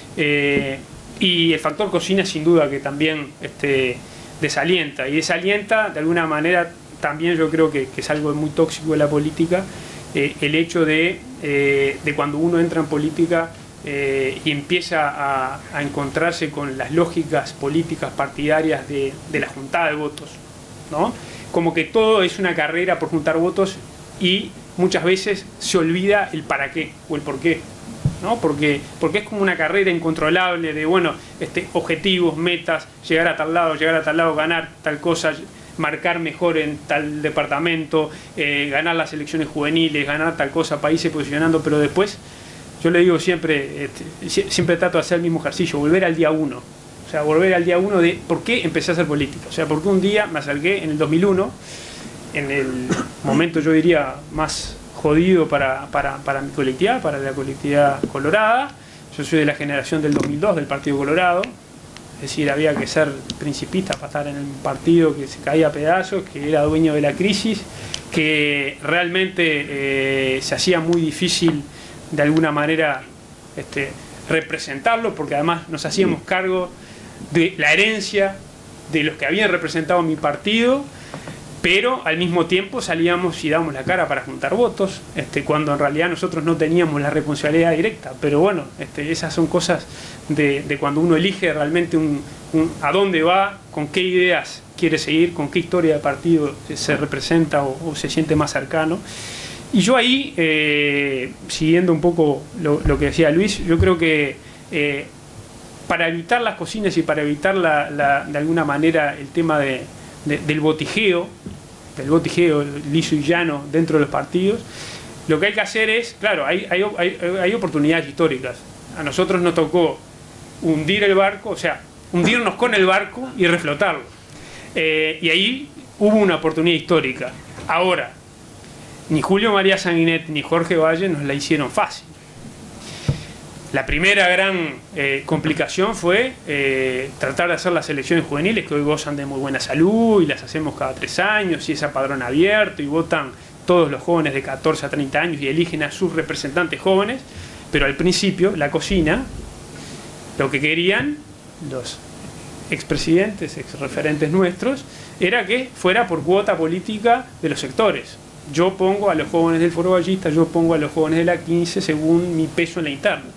Y el factor cocina sin duda que también desalienta, y desalienta de alguna manera también. Yo creo que es algo muy tóxico de la política, el hecho de cuando uno entra en política y empieza a encontrarse con las lógicas políticas partidarias de la juntada de votos, ¿no? Como que todo es una carrera por juntar votos y muchas veces se olvida el para qué o el por qué, ¿no? Porque es como una carrera incontrolable de, bueno, objetivos, metas, llegar a tal lado, ganar tal cosa, marcar mejor en tal departamento, ganar las elecciones juveniles, ganar tal cosa, países posicionando, pero después, yo le digo siempre, siempre trato de hacer el mismo ejercicio, volver al día 1. O sea, volver al día 1 de por qué empecé a hacer política. O sea, porque un día me acerqué en el 2001, en el momento yo diría más jodido para mi colectividad, para la colectividad colorada. Yo soy de la generación del 2002 del Partido Colorado, es decir, había que ser principista para estar en el partido que se caía a pedazos, que era dueño de la crisis, que realmente se hacía muy difícil de alguna manera representarlo, porque además nos hacíamos cargo de la herencia de los que habían representado mi partido, pero al mismo tiempo salíamos y dábamos la cara para juntar votos, cuando en realidad nosotros no teníamos la responsabilidad directa. Pero bueno, esas son cosas de cuando uno elige realmente a dónde va, con qué ideas quiere seguir, con qué historia de partido se representa o se siente más cercano. Y yo ahí, siguiendo un poco lo que decía Luis, yo creo que para evitar las cocinas y para evitar de alguna manera el tema del botijeo liso y llano dentro de los partidos, lo que hay que hacer es, claro, hay oportunidades históricas. A nosotros nos tocó hundir el barco, o sea, hundirnos con el barco y reflotarlo. Y ahí hubo una oportunidad histórica. Ahora, ni Julio María Sanguinetti ni Jorge Valle nos la hicieron fácil. La primera gran complicación fue tratar de hacer las elecciones juveniles, que hoy gozan de muy buena salud y las hacemos cada 3 años y es a padrón abierto y votan todos los jóvenes de 14 a 30 años y eligen a sus representantes jóvenes, pero al principio la cocina, lo que querían los expresidentes, exreferentes nuestros, era que fuera por cuota política de los sectores. Yo pongo a los jóvenes del Foro Ballista, yo pongo a los jóvenes de la 15 según mi peso en la interna.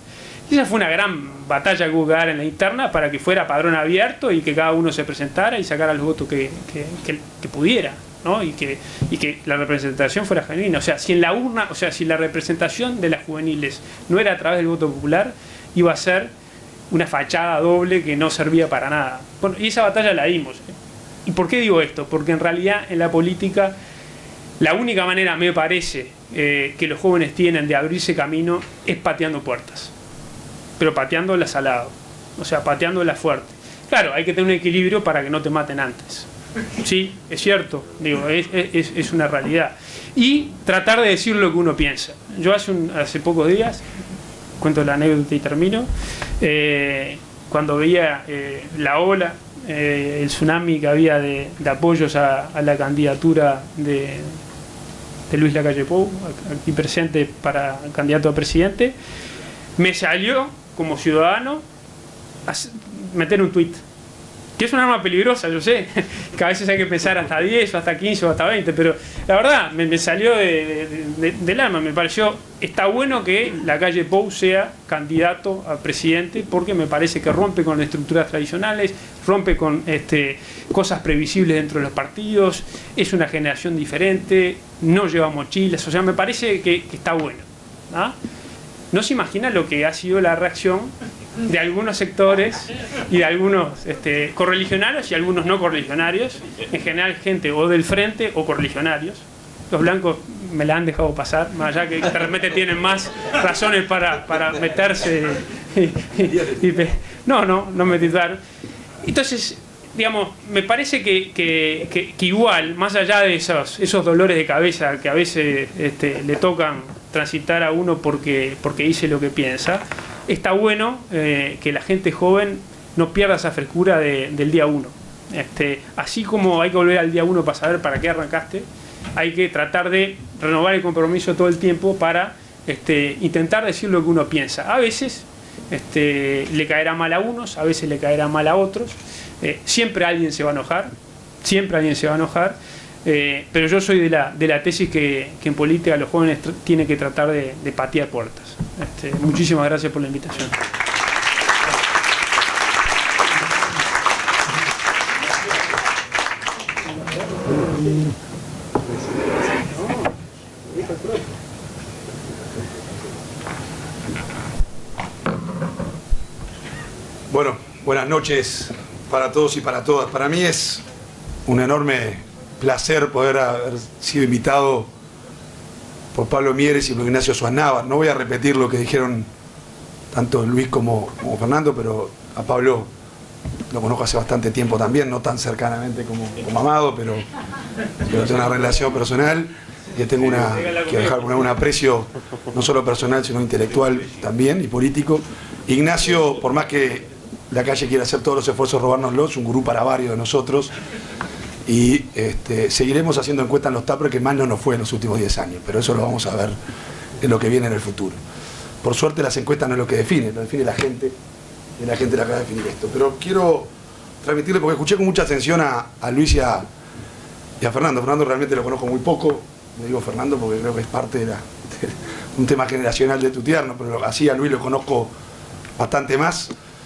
Esa fue una gran batalla que hubo que dar en la interna para que fuera padrón abierto y que cada uno se presentara y sacara los votos que pudiera, ¿no? Y que la representación fuera genuina. O sea, si en la urna, o sea, si la representación de las juveniles no era a través del voto popular, iba a ser una fachada doble que no servía para nada. Bueno, y esa batalla la dimos. ¿Y por qué digo esto? Porque en realidad en la política la única manera, me parece, que los jóvenes tienen de abrirse camino es pateando puertas. Pero pateándolas al lado. O sea, pateándolas fuerte. Claro, hay que tener un equilibrio para que no te maten antes. Sí, es cierto. Digo, es una realidad. Y tratar de decir lo que uno piensa. Yo hace pocos días, cuento la anécdota y termino, cuando veía la ola, el tsunami que había de apoyos a la candidatura de Luis Lacalle Pou, aquí presente para candidato a presidente, me salió como ciudadano a meter un tuit, que es un arma peligrosa, yo sé, que a veces hay que pensar hasta 10 o hasta 15 o hasta 20, pero la verdad me salió del alma. Me pareció, está bueno que Lacalle Pou sea candidato a presidente, porque me parece que rompe con las estructuras tradicionales, rompe con cosas previsibles dentro de los partidos, es una generación diferente, no lleva mochilas, o sea, me parece que está bueno, ¿ah? No se imagina lo que ha sido la reacción de algunos sectores y de algunos correligionarios y algunos no correligionarios, en general gente o del frente o correligionarios. Los blancos me la han dejado pasar, más allá que de repente tienen más razones para meterse no me titularon. Entonces, digamos, me parece que igual, más allá de esos dolores de cabeza que a veces le tocan transitar a uno porque dice lo que piensa, está bueno que la gente joven no pierda esa frescura del día uno. Así como hay que volver al día uno para saber para qué arrancaste, hay que tratar de renovar el compromiso todo el tiempo para intentar decir lo que uno piensa. A veces le caerá mal a unos, a veces le caerá mal a otros, siempre alguien se va a enojar, pero yo soy de la tesis que en política los jóvenes tienen que tratar de patear puertas. Muchísimas gracias por la invitación. Bueno, buenas noches para todos y para todas. Para mí es un enorme placer poder haber sido invitado por Pablo Mieres y por Ignacio Suárez. No voy a repetir lo que dijeron tanto Luis como Fernando, pero a Pablo lo conozco hace bastante tiempo también, no tan cercanamente como Amado, pero tengo una relación personal y tengo un aprecio no solo personal, sino intelectual también y político. Ignacio, por más que Lacalle quiera hacer todos los esfuerzos robárnoslo, es un gurú para varios de nosotros. Y seguiremos haciendo encuestas en los TAPRE, que más no nos fue en los últimos 10 años, pero eso lo vamos a ver en lo que viene en el futuro. Por suerte las encuestas no es lo que define, lo define la gente, y la gente la acaba de definir esto. Pero quiero transmitirle, porque escuché con mucha atención a Luis y a Fernando. Fernando realmente lo conozco muy poco, le digo Fernando porque creo que es parte de un tema generacional de tutearnos, pero así a Luis lo conozco bastante más.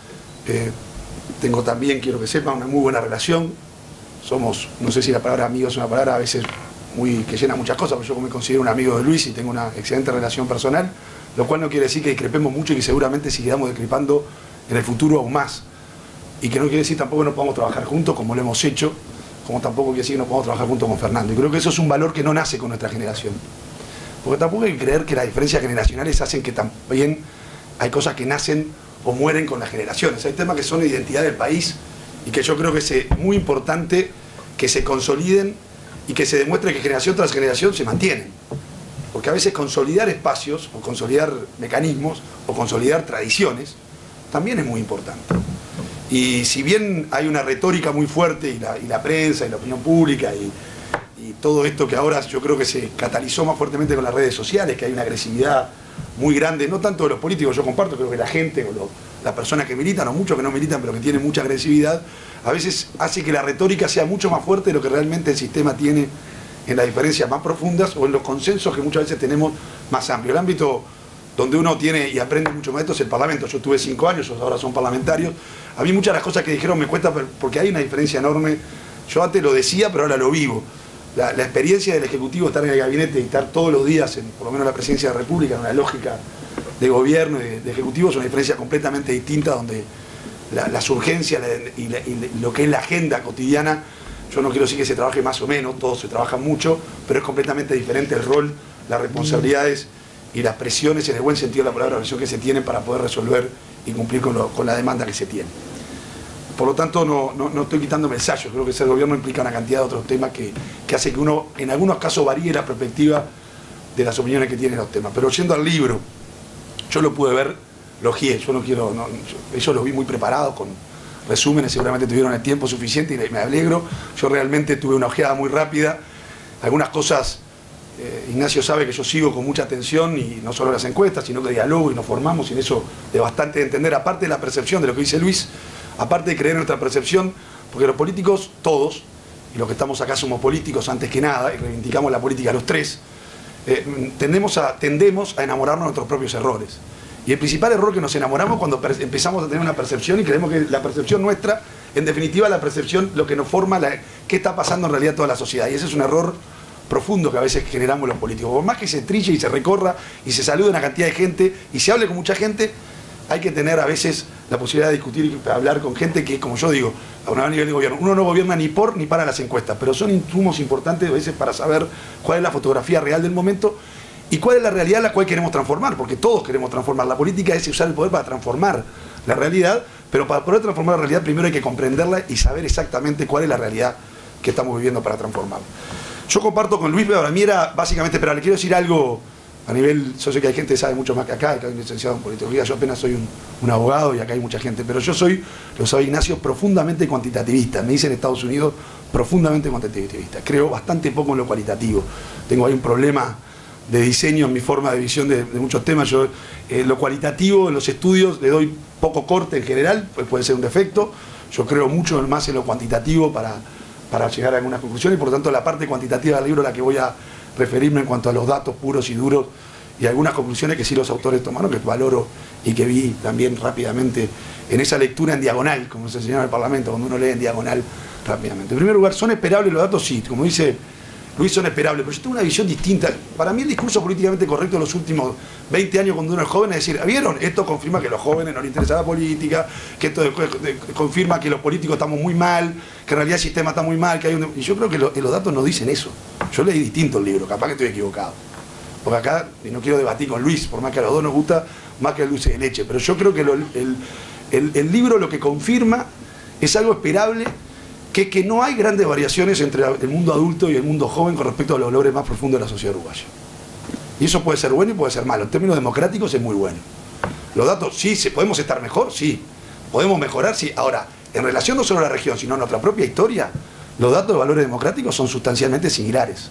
Tengo también, quiero que sepan, una muy buena relación. Somos, no sé si la palabra amigo es una palabra a veces que llena muchas cosas, pero yo me considero un amigo de Luis y tengo una excelente relación personal, lo cual no quiere decir que discrepemos mucho y que seguramente seguiremos discrepando en el futuro aún más. Y que no quiere decir tampoco que no podamos trabajar juntos como lo hemos hecho, como tampoco quiere decir que no podamos trabajar juntos con Fernando. Y creo que eso es un valor que no nace con nuestra generación. Porque tampoco hay que creer que las diferencias generacionales hacen que también hay cosas que nacen o mueren con las generaciones. Hay temas que son de identidad del país y que yo creo que es muy importante que se consoliden y que se demuestre que generación tras generación se mantienen. Porque a veces consolidar espacios, o consolidar mecanismos, o consolidar tradiciones, también es muy importante. Y si bien hay una retórica muy fuerte, y la prensa, y la opinión pública, y todo esto que ahora yo creo que se catalizó más fuertemente con las redes sociales, que hay una agresividad muy grande, no tanto de los políticos, yo comparto, creo que la gente o las personas que militan, o muchos que no militan, pero que tienen mucha agresividad, a veces hace que la retórica sea mucho más fuerte de lo que realmente el sistema tiene en las diferencias más profundas o en los consensos que muchas veces tenemos más amplios. El ámbito donde uno tiene y aprende mucho más, esto es el Parlamento. Yo tuve 5 años, ellos ahora son parlamentarios. A mí muchas de las cosas que dijeron me cuesta porque hay una diferencia enorme. Yo antes lo decía, pero ahora lo vivo. La experiencia del Ejecutivo, estar en el gabinete y estar todos los días, por lo menos en la Presidencia de la República, en una lógica de gobierno y de Ejecutivo, es una diferencia completamente distinta, donde las urgencias y lo que es la agenda cotidiana, yo no quiero decir que se trabaje más o menos, todos se trabajan mucho, pero es completamente diferente el rol, las responsabilidades y las presiones, en el buen sentido de la palabra, la presión que se tienen para poder resolver y cumplir con la demanda que se tiene. Por lo tanto, no estoy quitando ensayos, creo que ser gobierno implica una cantidad de otros temas que hace que uno, en algunos casos, varíe la perspectiva de las opiniones que tienen los temas. Pero yendo al libro, yo lo pude ver, lo guié, ellos los vi muy preparados, con resúmenes, seguramente tuvieron el tiempo suficiente y me alegro. Yo realmente tuve una ojeada muy rápida, algunas cosas, Ignacio sabe que yo sigo con mucha atención, y no solo las encuestas, sino que dialogo y nos formamos, y en eso de bastante de entender, aparte de la percepción de lo que dice Luis, aparte de creer en nuestra percepción, porque los políticos, todos, y los que estamos acá somos políticos antes que nada, y reivindicamos la política los tres, tendemos a enamorarnos de nuestros propios errores. Y el principal error que nos enamoramos cuando empezamos a tener una percepción y creemos que la percepción nuestra, en definitiva la percepción, lo que nos forma, qué está pasando en realidad en toda la sociedad. Y ese es un error profundo que a veces generamos los políticos. Por más que se trille y se recorra y se salude una cantidad de gente y se hable con mucha gente, hay que tener a veces la posibilidad de discutir y hablar con gente que, como yo digo, a un nivel de gobierno, uno no gobierna ni por ni para las encuestas, pero son insumos importantes a veces para saber cuál es la fotografía real del momento y cuál es la realidad la cual queremos transformar, porque todos queremos transformar. La política es usar el poder para transformar la realidad, pero para poder transformar la realidad primero hay que comprenderla y saber exactamente cuál es la realidad que estamos viviendo para transformarla. Yo comparto con Luis, pero para mí era básicamente, pero le quiero decir algo a nivel, yo sé que hay gente que sabe mucho más que acá, que hay un licenciado en politología, yo apenas soy un abogado y acá hay mucha gente, pero yo soy, lo sabe Ignacio, profundamente cuantitativista. Me dicen en Estados Unidos profundamente cuantitativista. Creo bastante poco en lo cualitativo. Tengo ahí un problema de diseño en mi forma de visión de muchos temas. Yo lo cualitativo en los estudios le doy poco corte en general, pues puede ser un defecto. Yo creo mucho más en lo cuantitativo para llegar a algunas conclusiones, y por lo tanto la parte cuantitativa del libro a la que voy a referirme en cuanto a los datos puros y duros y algunas conclusiones que sí los autores tomaron, que valoro y que vi también rápidamente en esa lectura en diagonal, como se enseñaba en el Parlamento, cuando uno lee en diagonal rápidamente. En primer lugar, ¿son esperables los datos? Sí, como dice Luis, son esperables, pero yo tengo una visión distinta. Para mí el discurso políticamente correcto de los últimos 20 años cuando uno es joven es decir, ¿vieron? Esto confirma que a los jóvenes no les interesa la política, que esto confirma que los políticos estamos muy mal, que en realidad el sistema está muy mal, que hay y yo creo que los datos no dicen eso. Yo leí distinto el libro, capaz que estoy equivocado. Porque acá, y no quiero debatir con Luis, por más que a los dos nos gusta, más que el dulce de leche, pero yo creo que el libro lo que confirma es algo esperable, que no hay grandes variaciones entre el mundo adulto y el mundo joven con respecto a los valores más profundos de la sociedad uruguaya. Y eso puede ser bueno y puede ser malo. En términos democráticos es muy bueno. Los datos, sí, ¿podemos estar mejor? Sí. ¿Podemos mejorar? Sí. Ahora, en relación no solo a la región, sino a nuestra propia historia, los datos de valores democráticos son sustancialmente similares.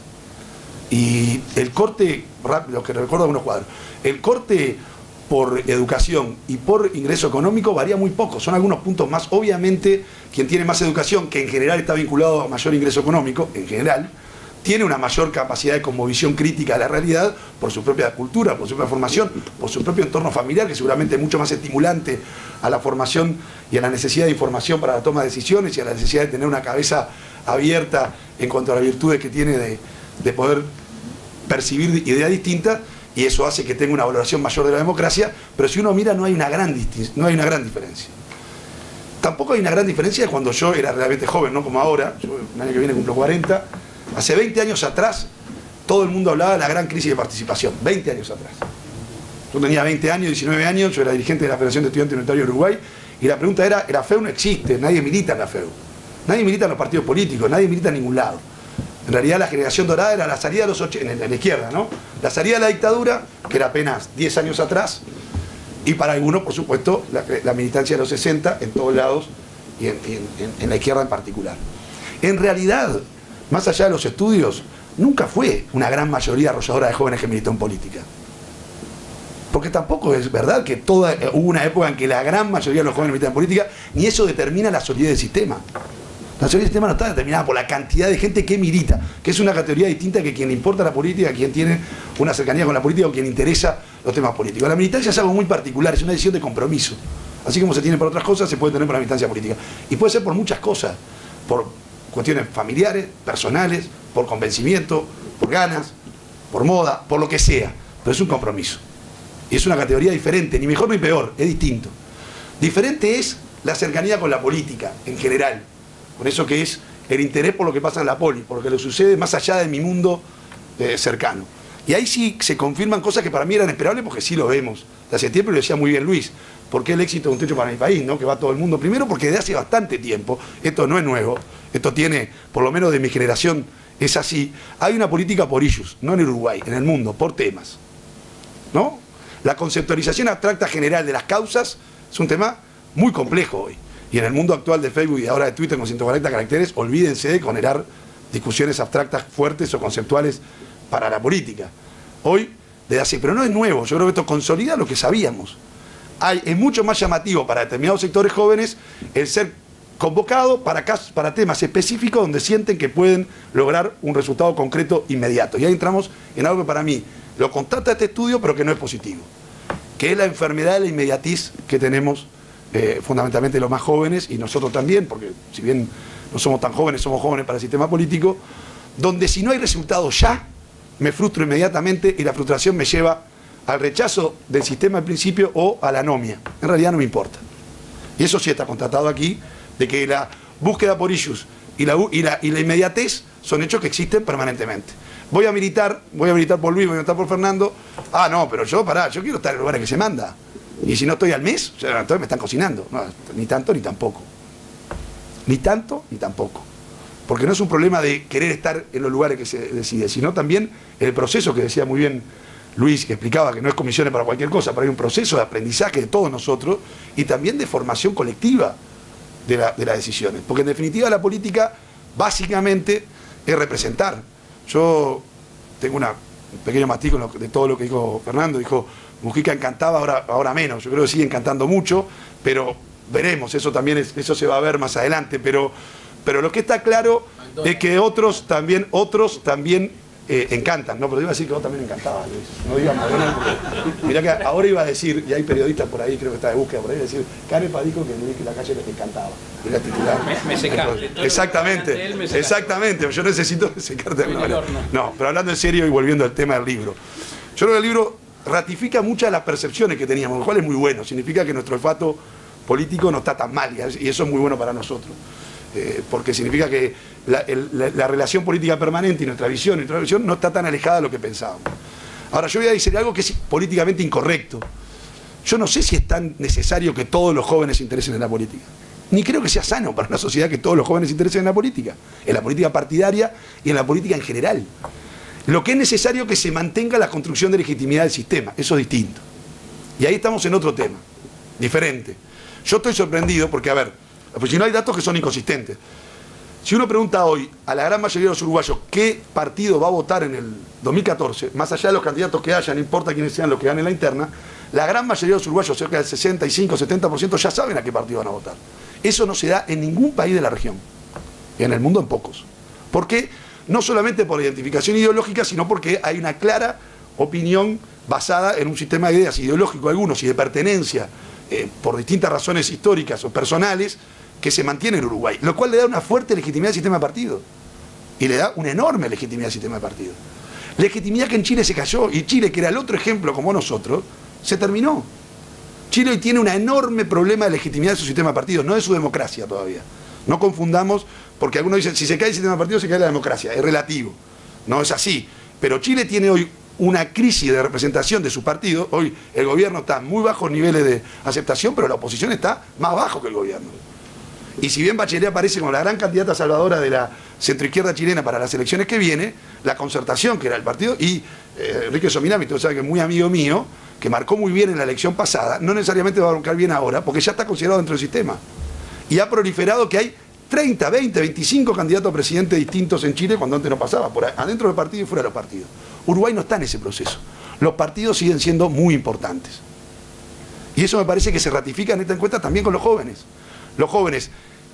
Y el corte, lo que recuerdo algunos cuadros, el corte por educación y por ingreso económico varía muy poco. Son algunos puntos más. Obviamente, quien tiene más educación, que en general está vinculado a mayor ingreso económico, en general, tiene una mayor capacidad de cosmovisión crítica de la realidad por su propia cultura, por su propia formación, por su propio entorno familiar, que seguramente es mucho más estimulante a la formación y a la necesidad de información para la toma de decisiones y a la necesidad de tener una cabeza abierta en cuanto a las virtudes que tiene de poder percibir ideas distintas, y eso hace que tenga una valoración mayor de la democracia. Pero si uno mira, no hay una gran diferencia. Tampoco hay una gran diferencia de cuando yo era realmente joven, no como ahora. Yo el año que viene cumplo 40. Hace 20 años atrás, todo el mundo hablaba de la gran crisis de participación. 20 años atrás. Yo tenía 20 años, 19 años, yo era dirigente de la Federación de Estudiantes Universitarios de Uruguay, y la pregunta era, la FEU no existe, nadie milita en la FEU. Nadie milita en los partidos políticos, nadie milita en ningún lado. En realidad la generación dorada era la salida de los 80, en la izquierda, ¿no? La salida de la dictadura, que era apenas 10 años atrás, y para algunos, por supuesto, la militancia de los 60 en todos lados, y en la izquierda en particular. En realidad, más allá de los estudios, nunca fue una gran mayoría arrolladora de jóvenes que militó en política. Porque tampoco es verdad que hubo una época en que la gran mayoría de los jóvenes militan en política, ni eso determina la solidez del sistema. nacionalidad del sistema no está determinada por la cantidad de gente que milita, que es una categoría distinta que quien le importa la política, quien tiene una cercanía con la política o quien interesa los temas políticos. La militancia es algo muy particular, es una decisión de compromiso. Así como se tiene por otras cosas, se puede tener por la militancia política. Y puede ser por muchas cosas, por cuestiones familiares, personales, por convencimiento, por ganas, por moda, por lo que sea. Pero es un compromiso. Y es una categoría diferente, ni mejor ni peor, es distinto. Diferente es la cercanía con la política, en general. Con eso que es el interés por lo que pasa en la poli, por lo que le sucede más allá de mi mundo cercano. Y ahí sí se confirman cosas que para mí eran esperables, porque sí lo vemos. De hace tiempo, y lo decía muy bien Luis, porque el éxito de Un Techo para mi país, ¿no? Que va todo el mundo. Primero porque desde hace bastante tiempo, esto no es nuevo, esto tiene, por lo menos de mi generación, es así. Hay una política por issues, no en el Uruguay, en el mundo, por temas, ¿no? La conceptualización abstracta general de las causas es un tema muy complejo hoy. Y en el mundo actual de Facebook y ahora de Twitter con 140 caracteres, olvídense de generar discusiones abstractas fuertes o conceptuales para la política. Hoy, desde hace, pero no es nuevo, yo creo que esto consolida lo que sabíamos. Es mucho más llamativo para determinados sectores jóvenes el ser convocado para temas específicos donde sienten que pueden lograr un resultado concreto inmediato. Y ahí entramos en algo que para mí lo constata este estudio, pero que no es positivo, que es la enfermedad de la inmediatiz que tenemos fundamentalmente los más jóvenes, y nosotros también, porque si bien no somos tan jóvenes, somos jóvenes para el sistema político, donde si no hay resultado ya, me frustro inmediatamente y la frustración me lleva al rechazo del sistema al principio o a la anomia. En realidad no me importa. Y eso sí está constatado aquí, de que la búsqueda por issues y la inmediatez son hechos que existen permanentemente. Voy a militar por Luis, voy a militar por Fernando. Ah, no, pero yo quiero estar en lugares que se manda. Y si no estoy al mes, o sea, entonces me están cocinando. No, ni tanto ni tampoco. Ni tanto ni tampoco. Porque no es un problema de querer estar en los lugares que se decide, sino también el proceso que decía muy bien Luis, que explicaba que no es comisiones para cualquier cosa, pero hay un proceso de aprendizaje de todos nosotros y también de formación colectiva de las decisiones. Porque en definitiva la política básicamente es representar. Yo tengo un pequeño matiz de todo lo que dijo Fernando. Dijo, Mujica encantaba, ahora menos. Yo creo que sigue encantando mucho, pero veremos, eso se va a ver más adelante. Pero lo que está claro es que otros también encantan. No, pero iba a decir que vos también encantabas, Luis. No digas Moreno, porque mirá que ahora iba a decir, y hay periodistas por ahí, creo que está de búsqueda por ahí, decir, Canepa dijo que la calle les encantaba. Y la titular. Me secaste. Exactamente. Yo necesito secarte. No, pero hablando en serio y volviendo al tema del libro. Yo creo que el libro ratifica muchas de las percepciones que teníamos, lo cual es muy bueno. Significa que nuestro olfato político no está tan mal, y eso es muy bueno para nosotros. Porque significa que la relación política permanente y nuestra visión no está tan alejada de lo que pensábamos. Ahora, yo voy a decir algo que es políticamente incorrecto. Yo no sé si es tan necesario que todos los jóvenes se interesen en la política. Ni creo que sea sano para una sociedad que todos los jóvenes se interesen en la política partidaria y en la política en general. Lo que es necesario es que se mantenga la construcción de legitimidad del sistema. Eso es distinto. Y ahí estamos en otro tema, diferente. Yo estoy sorprendido porque, a ver, pues si no hay datos que son inconsistentes. Si uno pregunta hoy a la gran mayoría de los uruguayos qué partido va a votar en el 2014, más allá de los candidatos que haya, no importa quiénes sean los que ganen la interna, la gran mayoría de los uruguayos, cerca del 65-70%, ya saben a qué partido van a votar. Eso no se da en ningún país de la región. Y en el mundo en pocos. ¿Por qué? No solamente por identificación ideológica, sino porque hay una clara opinión basada en un sistema de ideas ideológico, algunos, y de pertenencia, por distintas razones históricas o personales, que se mantiene en Uruguay, lo cual le da una fuerte legitimidad al sistema de partido. Y le da una enorme legitimidad al sistema de partido. Legitimidad que en Chile se cayó, y Chile, que era el otro ejemplo como nosotros, se terminó. Chile hoy tiene un enorme problema de legitimidad de su sistema de partido, no de su democracia todavía. No confundamos, porque algunos dicen, si se cae el sistema de partido, se cae la democracia. Es relativo. No es así. Pero Chile tiene hoy una crisis de representación de su partido. Hoy el gobierno está en muy bajos niveles de aceptación, pero la oposición está más bajo que el gobierno. Y si bien Bachelet aparece como la gran candidata salvadora de la centroizquierda chilena para las elecciones que viene, la Concertación, que era el partido, y Enrique Sominami, tú sabes que es muy amigo mío, que marcó muy bien en la elección pasada, no necesariamente va a broncar bien ahora, porque ya está considerado dentro del sistema. Y ha proliferado que hay 30, 20, 25 candidatos a presidente distintos en Chile, cuando antes no pasaba, por adentro del partido y fuera de los partidos. Uruguay no está en ese proceso. Los partidos siguen siendo muy importantes. Y eso me parece que se ratifica en esta encuesta también con los jóvenes. Los jóvenes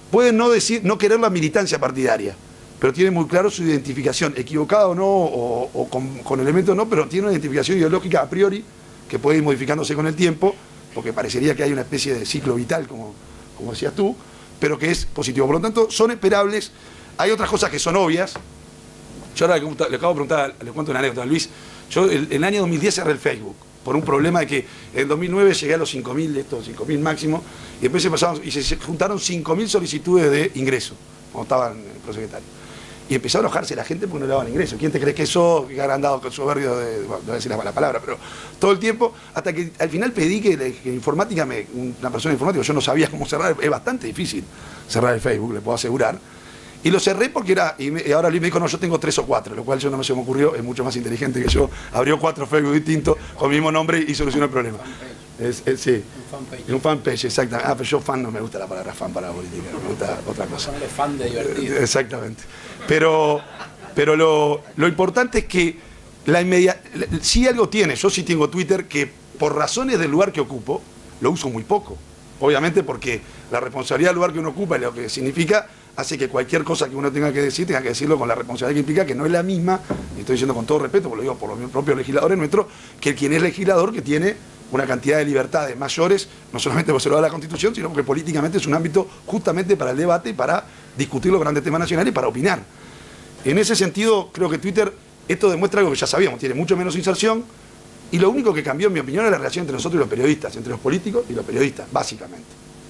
pueden no querer la militancia partidaria, pero tienen muy claro su identificación, equivocada o no, o con elementos no, pero tiene una identificación ideológica a priori, que puede ir modificándose con el tiempo, porque parecería que hay una especie de ciclo vital, como decías tú, pero que es positivo. Por lo tanto, son esperables. Hay otras cosas que son obvias. Yo ahora le acabo de preguntar, le cuento una anécdota a Luis. Yo en el año 2010 cerré el Facebook, por un problema de que en 2009 llegué a los 5.000 máximo, y después se juntaron 5.000 solicitudes de ingreso, cuando estaba en el prosecretario. Y empezó a enojarse la gente porque no le daban ingreso. ¿Quién te crees que sos? Que han andado con soberbio de, bueno, no voy a decir la mala palabra, pero todo el tiempo, hasta que al final pedí que informática, una persona de informática, yo no sabía cómo cerrar, es bastante difícil cerrar el Facebook, le puedo asegurar. Y lo cerré porque y ahora Luis me dijo, no, yo tengo 3 o 4, lo cual yo no se me ocurrió, es mucho más inteligente que yo, abrió 4 Facebook distintos con el mismo nombre y solucionó el problema. Sí, un fanpage, exactamente. Pero yo fan no me gusta la palabra fan para la política, me gusta otra cosa. Fan de divertido. Exactamente. Pero lo importante es que si algo tiene, yo sí tengo Twitter, que por razones del lugar que ocupo, lo uso muy poco. Obviamente porque la responsabilidad del lugar que uno ocupa y lo que significa hace que cualquier cosa que uno tenga que decir, tenga que decirlo con la responsabilidad que implica, que no es la misma, y estoy diciendo con todo respeto, porque lo digo por los propios legisladores nuestros, que quien es legislador, que tiene una cantidad de libertades mayores, no solamente por ser de la Constitución, sino porque políticamente es un ámbito justamente para el debate y para discutir los grandes temas nacionales y para opinar. En ese sentido, creo que Twitter, esto demuestra algo que ya sabíamos, tiene mucho menos inserción, y lo único que cambió, en mi opinión, es la relación entre nosotros y los periodistas, entre los políticos y los periodistas, básicamente.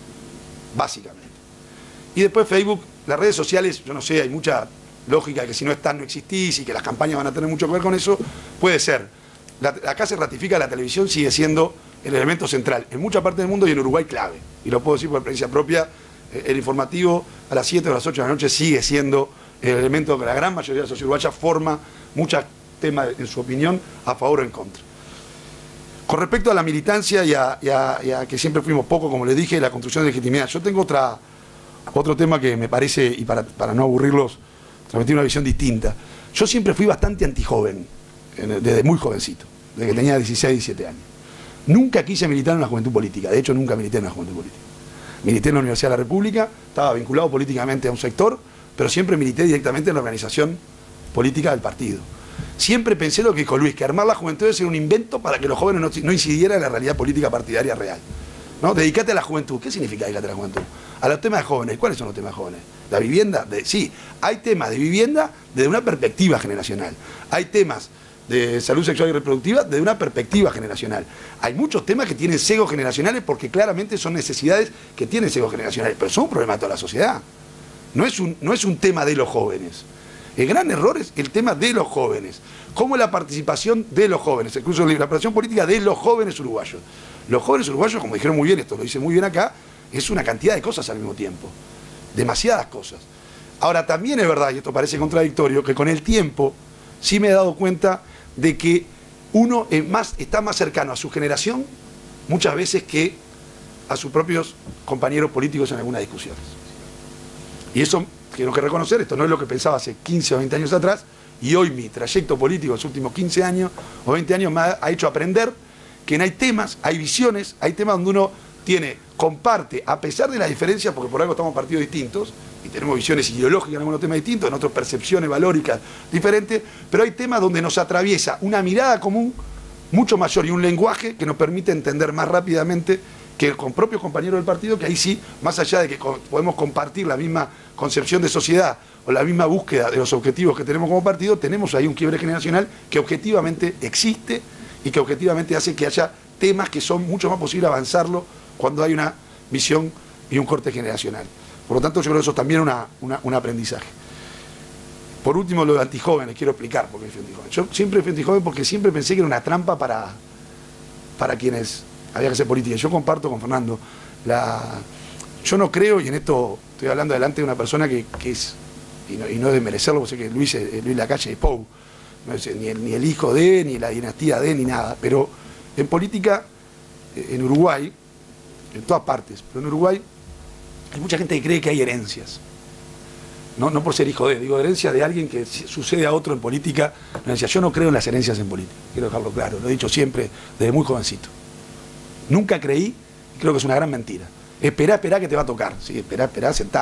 Y después Facebook, las redes sociales, yo no sé, hay mucha lógica de que si no están no existís y que las campañas van a tener mucho que ver con eso, puede ser. Acá se ratifica, la televisión sigue siendo el elemento central, en mucha parte del mundo y en Uruguay clave. Y lo puedo decir por experiencia propia, el informativo a las 7 o las 8 de la noche sigue siendo el elemento que la gran mayoría de la sociedad uruguaya forma muchos temas, en su opinión, a favor o en contra. Con respecto a la militancia y a que siempre fuimos poco, como les dije, la construcción de legitimidad, yo tengo otro tema que me parece, y para no aburrirlos, transmitir una visión distinta. Yo siempre fui bastante antijoven, desde muy jovencito, desde que tenía 16, 17 años. Nunca quise militar en la juventud política, de hecho nunca milité en la juventud política. Milité en la Universidad de la República, estaba vinculado políticamente a un sector, pero siempre milité directamente en la organización política del partido. Siempre pensé lo que dijo Luis, que armar la juventud debe ser un invento para que los jóvenes no incidieran en la realidad política partidaria real. ¿No? Dedicate a la juventud. ¿Qué significa dedicate a la juventud? A los temas de jóvenes. ¿Cuáles son los temas de jóvenes? La vivienda. Sí, hay temas de vivienda desde una perspectiva generacional. Hay temas de salud sexual y reproductiva desde una perspectiva generacional. Hay muchos temas que tienen sesgos generacionales porque claramente son necesidades que tienen sesgos generacionales, pero son un problema de toda la sociedad. No es un tema de los jóvenes. El gran error es el tema de los jóvenes. ¿Cómo es la participación de los jóvenes? Incluso la participación política de los jóvenes uruguayos. Los jóvenes uruguayos, como dijeron muy bien, esto lo dice muy bien acá, es una cantidad de cosas al mismo tiempo. Demasiadas cosas. Ahora, también es verdad, y esto parece contradictorio, que con el tiempo sí me he dado cuenta de que uno está más cercano a su generación muchas veces que a sus propios compañeros políticos en algunas discusiones. Y eso tengo que reconocer, esto no es lo que pensaba hace 15 o 20 años atrás, y hoy mi trayecto político, los últimos 15 años o 20 años, me ha hecho aprender que hay temas, hay visiones, hay temas donde uno comparte, a pesar de las diferencias, porque por algo estamos partidos distintos, y tenemos visiones ideológicas en algunos temas distintos, en otros percepciones valóricas diferentes, pero hay temas donde nos atraviesa una mirada común mucho mayor y un lenguaje que nos permite entender más rápidamente que con propios compañeros del partido, que ahí sí, más allá de que podemos compartir la misma concepción de sociedad o la misma búsqueda de los objetivos que tenemos como partido, tenemos ahí un quiebre generacional que objetivamente existe y que objetivamente hace que haya temas que son mucho más posible avanzarlo cuando hay una visión y un corte generacional. Por lo tanto, yo creo que eso es también un aprendizaje. Por último, lo de antijóvenes, quiero explicar por qué fui antijoven. Yo siempre fui antijoven porque siempre pensé que era una trampa para quienes había que hacer política. Yo comparto con Fernando. Yo no creo, y en esto estoy hablando delante de una persona que es, y no es de merecerlo, porque sé que Luis Lacalle es Pou, no es ni el hijo de, ni la dinastía de, ni nada, pero en política, en Uruguay, en todas partes, pero en Uruguay hay mucha gente que cree que hay herencias. No por ser hijo de, digo herencia de alguien que sucede a otro en política. Yo no creo en las herencias en política, quiero dejarlo claro, lo he dicho siempre desde muy jovencito. Nunca creí, y creo que es una gran mentira. Esperá que te va a tocar, sí, esperá sentado.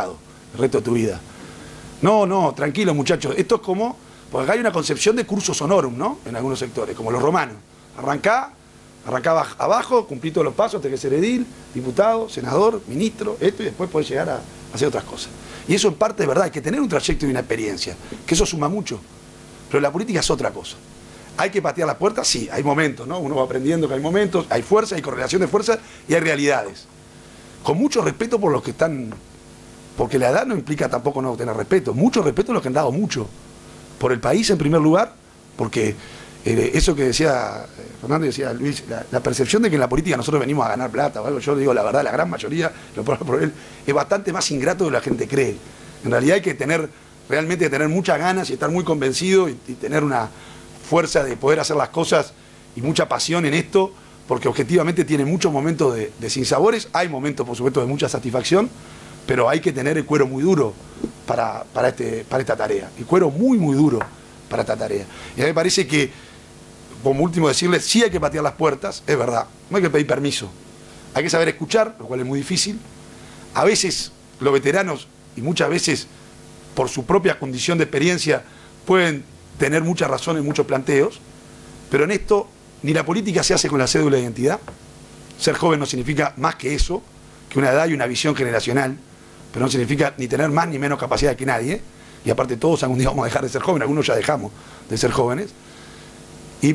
el resto de tu vida. No, tranquilo muchachos, esto es como, porque acá hay una concepción de cursus honorum, ¿no? En algunos sectores, como los romanos. Arrancá abajo, cumplí todos los pasos, tenés que ser edil, diputado, senador, ministro, esto, y después podés llegar a hacer otras cosas. Y eso en parte es verdad, hay que tener un trayecto y una experiencia, que eso suma mucho. Pero la política es otra cosa. ¿Hay que patear las puertas? Sí, hay momentos, ¿no? Uno va aprendiendo que hay momentos, hay fuerza, hay correlación de fuerza y hay realidades. Con mucho respeto por los que están... Porque la edad no implica tampoco no tener respeto. Mucho respeto a los que han dado mucho. Por el país en primer lugar, porque eso que decía Fernando y decía Luis, la percepción de que en la política nosotros venimos a ganar plata o algo, yo digo la verdad, la gran mayoría, lo puedo hablar por él, es bastante más ingrato de lo que la gente cree. En realidad hay que realmente tener muchas ganas y estar muy convencido y tener una fuerza de poder hacer las cosas y mucha pasión en esto, porque objetivamente tiene muchos momentos de sinsabores, hay momentos por supuesto de mucha satisfacción, pero hay que tener el cuero muy duro para esta tarea, el cuero muy duro para esta tarea. Y a mí me parece que, como último decirles, sí hay que patear las puertas, es verdad, no hay que pedir permiso, hay que saber escuchar, lo cual es muy difícil. A veces los veteranos, y muchas veces por su propia condición de experiencia, pueden tener mucha razón en muchos planteos, pero en esto ni la política se hace con la cédula de identidad. Ser joven no significa más que eso, que una edad y una visión generacional, pero no significa ni tener más ni menos capacidad que nadie, y aparte todos algún día vamos a dejar de ser jóvenes, algunos ya dejamos de ser jóvenes, y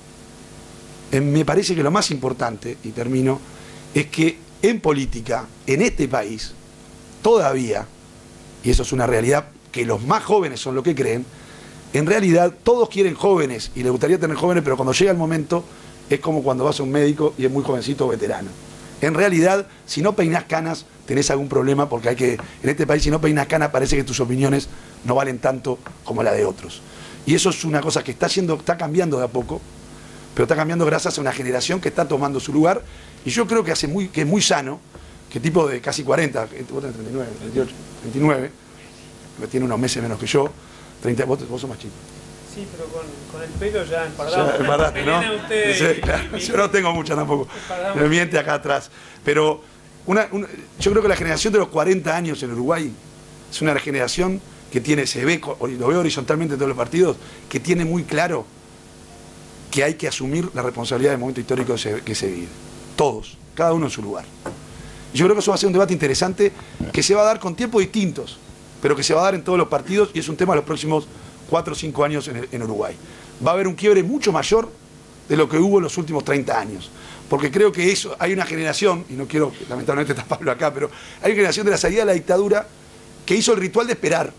me parece que lo más importante, y termino, es que en política, en este país, todavía, y eso es una realidad, que los más jóvenes son lo que creen, en realidad todos quieren jóvenes y les gustaría tener jóvenes, pero cuando llega el momento es como cuando vas a un médico y es muy jovencito o veterano. En realidad, si no peinás canas, tenés algún problema, porque en este país, si no peinás canas, parece que tus opiniones no valen tanto como la de otros. Y eso es una cosa que está cambiando de a poco, pero está cambiando gracias a una generación que está tomando su lugar, y yo creo que es muy sano, que tipo de casi 40, vos tenés 39, 38, 39, que tiene unos meses menos que yo, 30, vos sos más chico. Sí, pero con el pelo ya empardaste, ¿no? Sí, claro, yo no tengo mucha tampoco. Me miente acá atrás. Pero yo creo que la generación de los 40 años en Uruguay es una generación que lo veo horizontalmente en todos los partidos, que tiene muy claro que hay que asumir la responsabilidad del momento histórico que se vive. Todos, cada uno en su lugar. Y yo creo que eso va a ser un debate interesante que se va a dar con tiempos distintos, pero que se va a dar en todos los partidos y es un tema de los próximos 4 o 5 años en Uruguay. Va a haber un quiebre mucho mayor de lo que hubo en los últimos 30 años. Porque creo que hay una generación, y no quiero lamentablemente taparlo acá, pero hay una generación de la salida de la dictadura que hizo el ritual de esperar.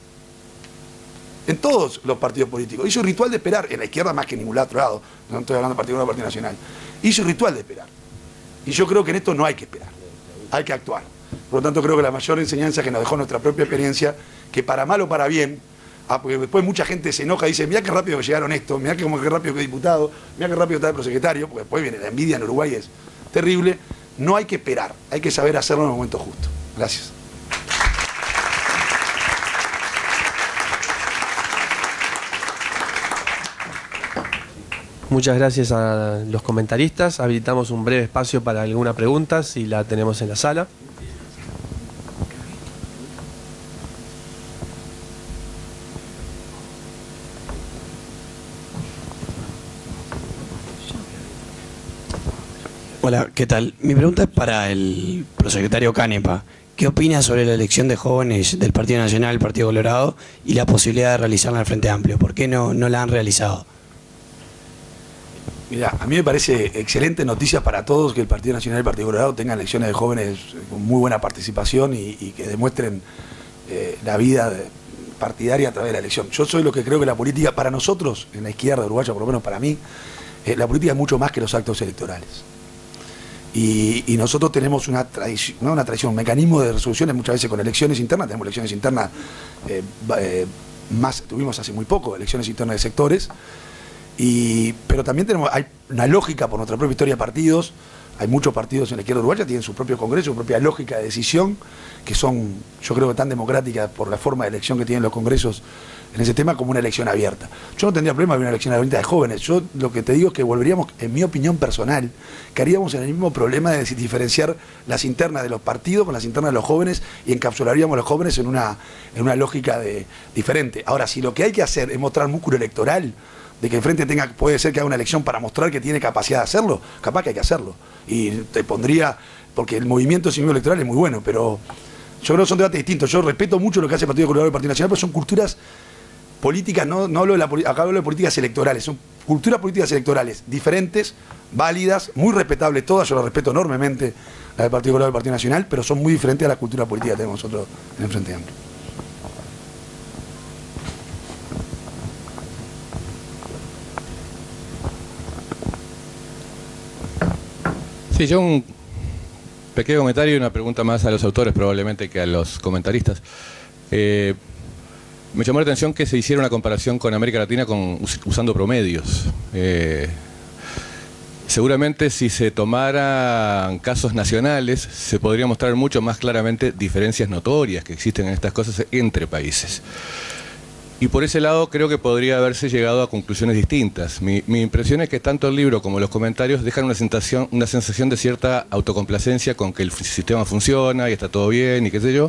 En todos los partidos políticos. Hizo el ritual de esperar, en la izquierda más que en ningún otro lado, no estoy hablando de Partido Unido o Partido Nacional. Hizo el ritual de esperar. Y yo creo que en esto no hay que esperar, hay que actuar. Por lo tanto, creo que la mayor enseñanza que nos dejó nuestra propia experiencia, que para mal o para bien, porque después mucha gente se enoja y dice, mirá qué rápido que llegaron estos, mirá qué rápido que diputado, mirá qué rápido está el prosecretario, porque después viene la envidia en Uruguay, es terrible. No hay que esperar, hay que saber hacerlo en el momento justo. Gracias. Muchas gracias a los comentaristas. Habilitamos un breve espacio para alguna pregunta, si la tenemos en la sala. Hola, ¿qué tal? Mi pregunta es para el prosecretario Canepa. ¿Qué opina sobre la elección de jóvenes del Partido Nacional, Partido Colorado, y la posibilidad de realizarla en el Frente Amplio? ¿Por qué no la han realizado? Mira, a mí me parece excelente noticia para todos que el Partido Nacional y el Partido Colorado tengan elecciones de jóvenes con muy buena participación y que demuestren la vida partidaria a través de la elección. Yo soy lo que creo que la política, para nosotros, en la izquierda uruguaya, por lo menos para mí, la política es mucho más que los actos electorales. Y nosotros tenemos una tradición, no una tradición, un mecanismo de resoluciones muchas veces con elecciones internas, tenemos elecciones internas, tuvimos hace muy poco elecciones internas de sectores, Pero también hay una lógica por nuestra propia historia de partidos. Hay muchos partidos en la izquierda uruguaya, tienen su propio congreso, su propia lógica de decisión, que son, yo creo que tan democráticas por la forma de elección que tienen los congresos en ese tema, como una elección abierta. Yo no tendría problema de una elección abierta de jóvenes. Yo lo que te digo es que volveríamos, en mi opinión personal, caeríamos en el mismo problema de diferenciar las internas de los partidos con las internas de los jóvenes y encapsularíamos a los jóvenes en una lógica diferente. Ahora, si lo que hay que hacer es mostrar músculo electoral, de que el Frente puede ser que haga una elección para mostrar que tiene capacidad de hacerlo, capaz que hay que hacerlo. Y te pondría, porque el movimiento civil electoral es muy bueno, pero yo creo que son debates distintos. Yo respeto mucho lo que hace el Partido Colorado y el Partido Nacional, pero son culturas políticas, no hablo acá hablo de políticas electorales, son culturas políticas electorales diferentes, válidas, muy respetables todas, yo las respeto enormemente, la del Partido Colorado y el Partido Nacional, pero son muy diferentes a la cultura política que tenemos nosotros en el Frente Amplio. Sí, yo un pequeño comentario y una pregunta más a los autores probablemente que a los comentaristas. Me llamó la atención que se hiciera una comparación con América Latina usando promedios. Seguramente si se tomaran casos nacionales se podría mostrar mucho más claramente diferencias notorias que existen en estas cosas entre países. Y por ese lado creo que podría haberse llegado a conclusiones distintas. Mi impresión es que tanto el libro como los comentarios dejan una sensación de cierta autocomplacencia con que el sistema funciona y está todo bien y qué sé yo.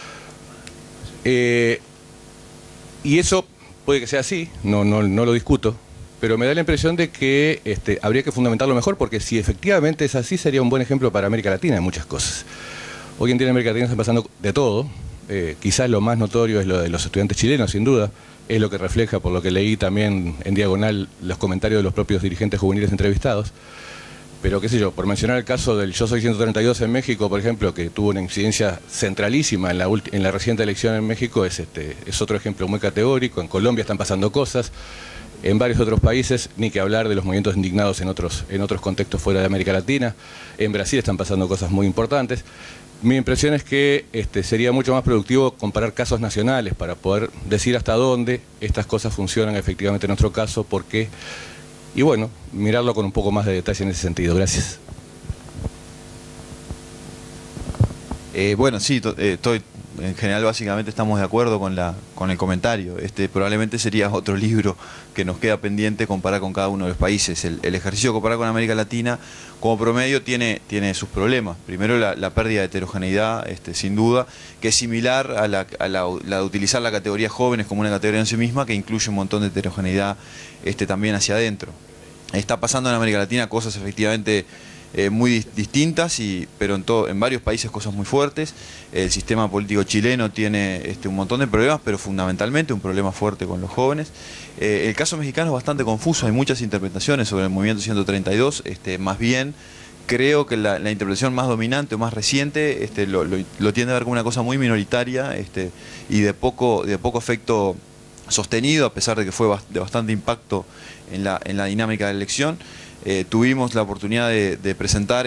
Y eso puede que sea así, no lo discuto, pero me da la impresión de que habría que fundamentarlo mejor, porque si efectivamente es así sería un buen ejemplo para América Latina en muchas cosas. Hoy en día en América Latina está pasando de todo. Quizás lo más notorio es lo de los estudiantes chilenos, sin duda. Es lo que refleja, por lo que leí también en diagonal, los comentarios de los propios dirigentes juveniles entrevistados. Pero qué sé yo, por mencionar el caso del Yo Soy 132 en México, por ejemplo, que tuvo una incidencia centralísima en la reciente elección en México, es otro ejemplo muy categórico. En Colombia están pasando cosas, en varios otros países, ni que hablar de los movimientos indignados en otros contextos fuera de América Latina. En Brasil están pasando cosas muy importantes. Mi impresión es que sería mucho más productivo comparar casos nacionales para poder decir hasta dónde estas cosas funcionan efectivamente en nuestro caso, por qué, y bueno, mirarlo con un poco más de detalle en ese sentido. Gracias. Bueno, sí, en general básicamente estamos de acuerdo con el comentario. Probablemente sería otro libro que nos queda pendiente comparar con cada uno de los países. El ejercicio de comparar con América Latina como promedio tiene sus problemas. Primero la pérdida de heterogeneidad, sin duda, que es similar a la de utilizar la categoría jóvenes como una categoría en sí misma, que incluye un montón de heterogeneidad también hacia adentro. Está pasando en América Latina cosas efectivamente muy distintas, pero en varios países cosas muy fuertes. El sistema político chileno tiene un montón de problemas, pero fundamentalmente un problema fuerte con los jóvenes. El caso mexicano es bastante confuso, hay muchas interpretaciones sobre el movimiento 132, más bien creo que la interpretación más dominante o más reciente lo tiende a ver como una cosa muy minoritaria y de poco efecto sostenido, a pesar de que fue de bastante impacto en la dinámica de la elección. Tuvimos la oportunidad de presentar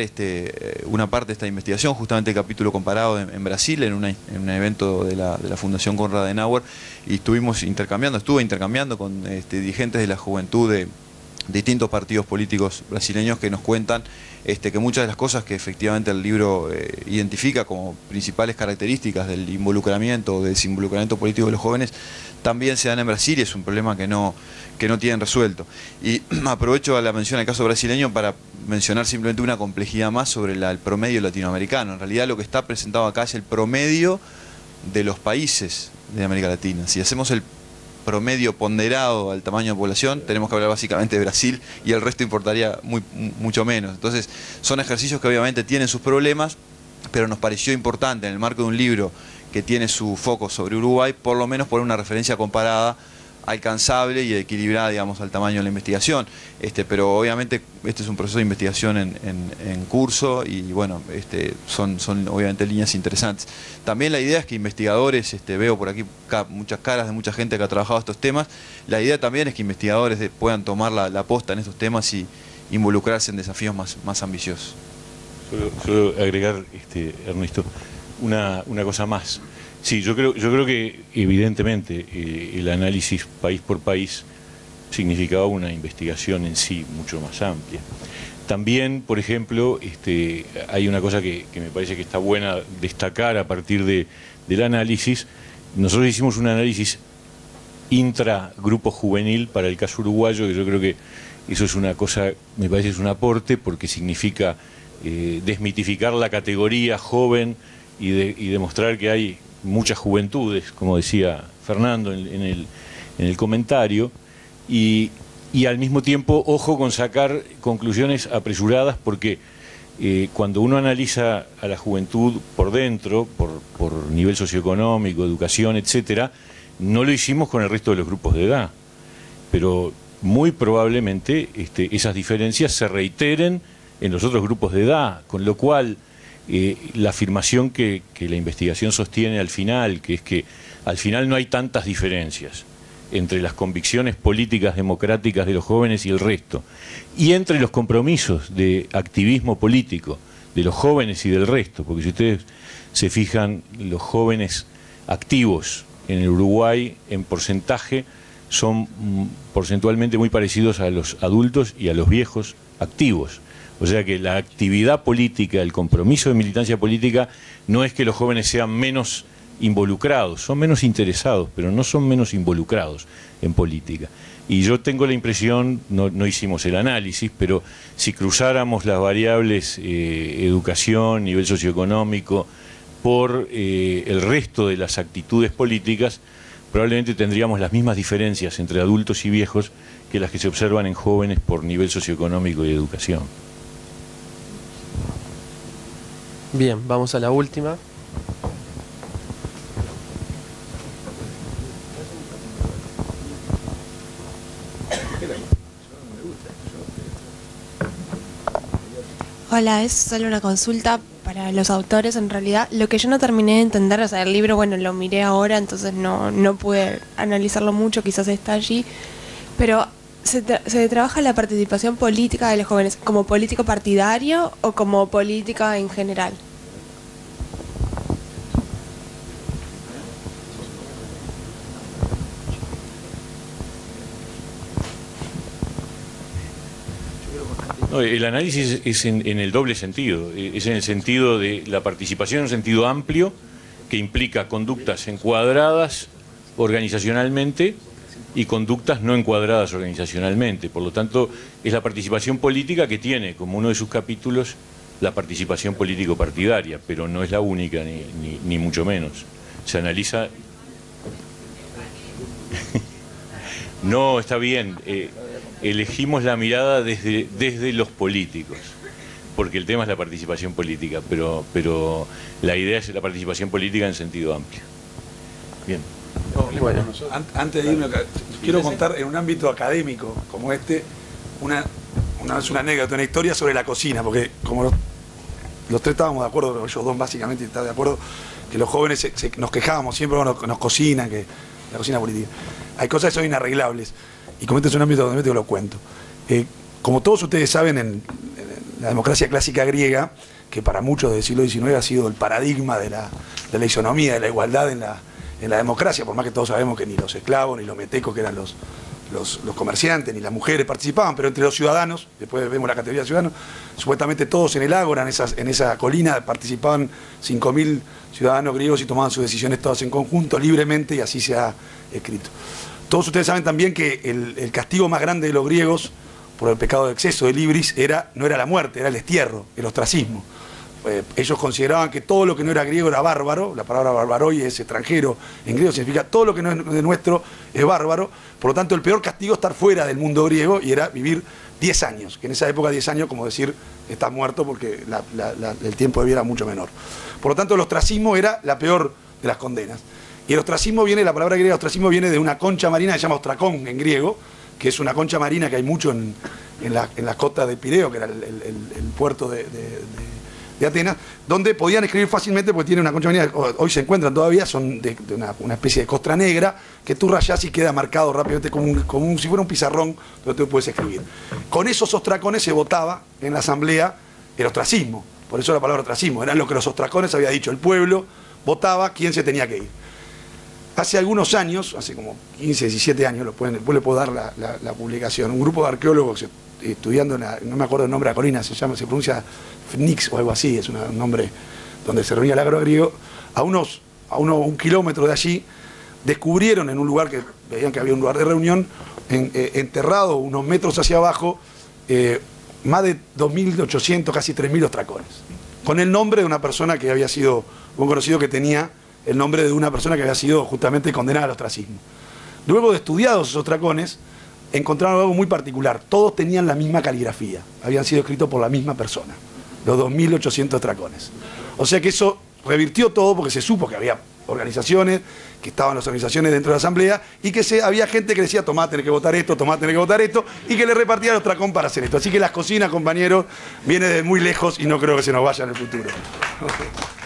una parte de esta investigación, justamente el capítulo comparado en Brasil, en un evento de la Fundación Konrad Adenauer, y estuve intercambiando con dirigentes de la juventud de distintos partidos políticos brasileños que nos cuentan que muchas de las cosas que efectivamente el libro identifica como principales características del involucramiento o desinvolucramiento político de los jóvenes también se dan en Brasil, y es un problema que no tienen resuelto. Y aprovecho la mención al caso brasileño para mencionar simplemente una complejidad más sobre el promedio latinoamericano. En realidad lo que está presentado acá es el promedio de los países de América Latina. Si hacemos el promedio ponderado al tamaño de población, tenemos que hablar básicamente de Brasil y el resto importaría mucho menos. Entonces son ejercicios que obviamente tienen sus problemas, pero nos pareció importante en el marco de un libro que tiene su foco sobre Uruguay, por lo menos poner una referencia comparada, alcanzable y equilibrada, digamos, al tamaño de la investigación. Pero obviamente este es un proceso de investigación en curso y bueno, son obviamente líneas interesantes. También la idea es que investigadores, veo por aquí muchas caras de mucha gente que ha trabajado estos temas, la idea también es que investigadores puedan tomar la posta en estos temas y involucrarse en desafíos más ambiciosos. Solo agregar, Ernesto, una cosa más. Sí, yo creo que evidentemente el análisis país por país significaba una investigación en sí mucho más amplia. También, por ejemplo, hay una cosa que me parece que está buena destacar a partir del análisis. Nosotros hicimos un análisis intragrupo juvenil para el caso uruguayo, que yo creo que eso es una cosa, me parece es un aporte, porque significa desmitificar la categoría joven y demostrar que hay muchas juventudes, como decía Fernando en el comentario, y al mismo tiempo, ojo con sacar conclusiones apresuradas, porque cuando uno analiza a la juventud por dentro, por nivel socioeconómico, educación, etcétera, no lo hicimos con el resto de los grupos de edad, pero muy probablemente esas diferencias se reiteren en los otros grupos de edad, con lo cual la afirmación que la investigación sostiene al final, que es que al final no hay tantas diferencias entre las convicciones políticas democráticas de los jóvenes y el resto, y entre los compromisos de activismo político de los jóvenes y del resto, porque si ustedes se fijan, los jóvenes activos en el Uruguay en porcentaje son porcentualmente muy parecidos a los adultos y a los viejos activos. O sea que la actividad política, el compromiso de militancia política, no es que los jóvenes sean menos involucrados, son menos interesados, pero no son menos involucrados en política. Y yo tengo la impresión, no hicimos el análisis, pero si cruzáramos las variables educación, nivel socioeconómico, por el resto de las actitudes políticas, probablemente tendríamos las mismas diferencias entre adultos y viejos que las que se observan en jóvenes por nivel socioeconómico y educación. Bien, vamos a la última. Hola, es solo una consulta para los autores en realidad. Lo que yo no terminé de entender, o sea, el libro, bueno, lo miré ahora, entonces no pude analizarlo mucho, quizás está allí, pero ¿se trabaja la participación política de los jóvenes como político partidario o como política en general? No, el análisis es en el doble sentido, es en el sentido de la participación en un sentido amplio que implica conductas encuadradas organizacionalmente y conductas no encuadradas organizacionalmente. Por lo tanto, es la participación política que tiene como uno de sus capítulos la participación político-partidaria, pero no es la única ni mucho menos. Se analiza... No, está bien. Elegimos la mirada desde los políticos, porque el tema es la participación política, pero la idea es la participación política en sentido amplio. Bien. Bueno, antes de irme, quiero contar en un ámbito académico como este una anécdota, una historia sobre la cocina, porque como los tres estábamos de acuerdo, ellos dos básicamente estaban de acuerdo, que los jóvenes nos quejábamos siempre cuando nos cocinan, que la cocina política. Hay cosas que son inarreglables. Y como este es un ámbito donde te lo cuento. Como todos ustedes saben, en la democracia clásica griega, que para muchos del siglo XIX ha sido el paradigma de la isonomía, de la igualdad en la democracia, por más que todos sabemos que ni los esclavos, ni los metecos, que eran los comerciantes, ni las mujeres participaban, pero entre los ciudadanos, después vemos la categoría de ciudadanos, supuestamente todos en el ágora, en esa colina, participaban 5.000 ciudadanos griegos y tomaban sus decisiones todas en conjunto, libremente, y así se ha escrito. Todos ustedes saben también que el castigo más grande de los griegos por el pecado de exceso del ibris no era la muerte, era el destierro, el ostracismo. Ellos consideraban que todo lo que no era griego era bárbaro. La palabra barbaroi es extranjero, en griego significa todo lo que no es de nuestro es bárbaro. Por lo tanto, el peor castigo es estar fuera del mundo griego, y era vivir 10 años, que en esa época 10 años, como decir, estás muerto, porque el tiempo de vida era mucho menor. Por lo tanto, el ostracismo era la peor de las condenas. Y el ostracismo la palabra griega ostracismo viene de una concha marina que se llama ostracón en griego, que es una concha marina que hay mucho en las costas de Pireo, que era el puerto de Atenas, donde podían escribir fácilmente, porque tiene una concha marina, hoy se encuentran todavía, son de una especie de costra negra, que tú rayás y queda marcado rápidamente como si fuera un pizarrón donde tú puedes escribir. Con esos ostracones se votaba en la asamblea el ostracismo, por eso la palabra ostracismo, era lo que los ostracones había dicho, el pueblo votaba quién se tenía que ir. hace algunos años, hace como 15, 17 años, después le puedo dar la publicación, un grupo de arqueólogos estudiando, no me acuerdo el nombre de la colina, se pronuncia Phoenix o algo así, es un nombre donde se reunía el agro griego, a un kilómetro de allí, descubrieron en un lugar que veían que había un lugar de reunión, enterrado unos metros hacia abajo, más de 2.800, casi 3.000 ostracones, con el nombre de una persona que había sido, un conocido que tenía el nombre de una persona que había sido justamente condenada al ostracismo. Luego de estudiados esos ostracones, encontraron algo muy particular. Todos tenían la misma caligrafía. Habían sido escritos por la misma persona. Los 2.800 ostracones. O sea que eso revirtió todo porque se supo que había organizaciones, que estaban las organizaciones dentro de la asamblea y que había gente que decía, tomá, tenés que votar esto, tomá, tenés que votar esto, y que le repartía el ostracón para hacer esto. Así que las cocinas, compañeros, viene de muy lejos y no creo que se nos vaya en el futuro.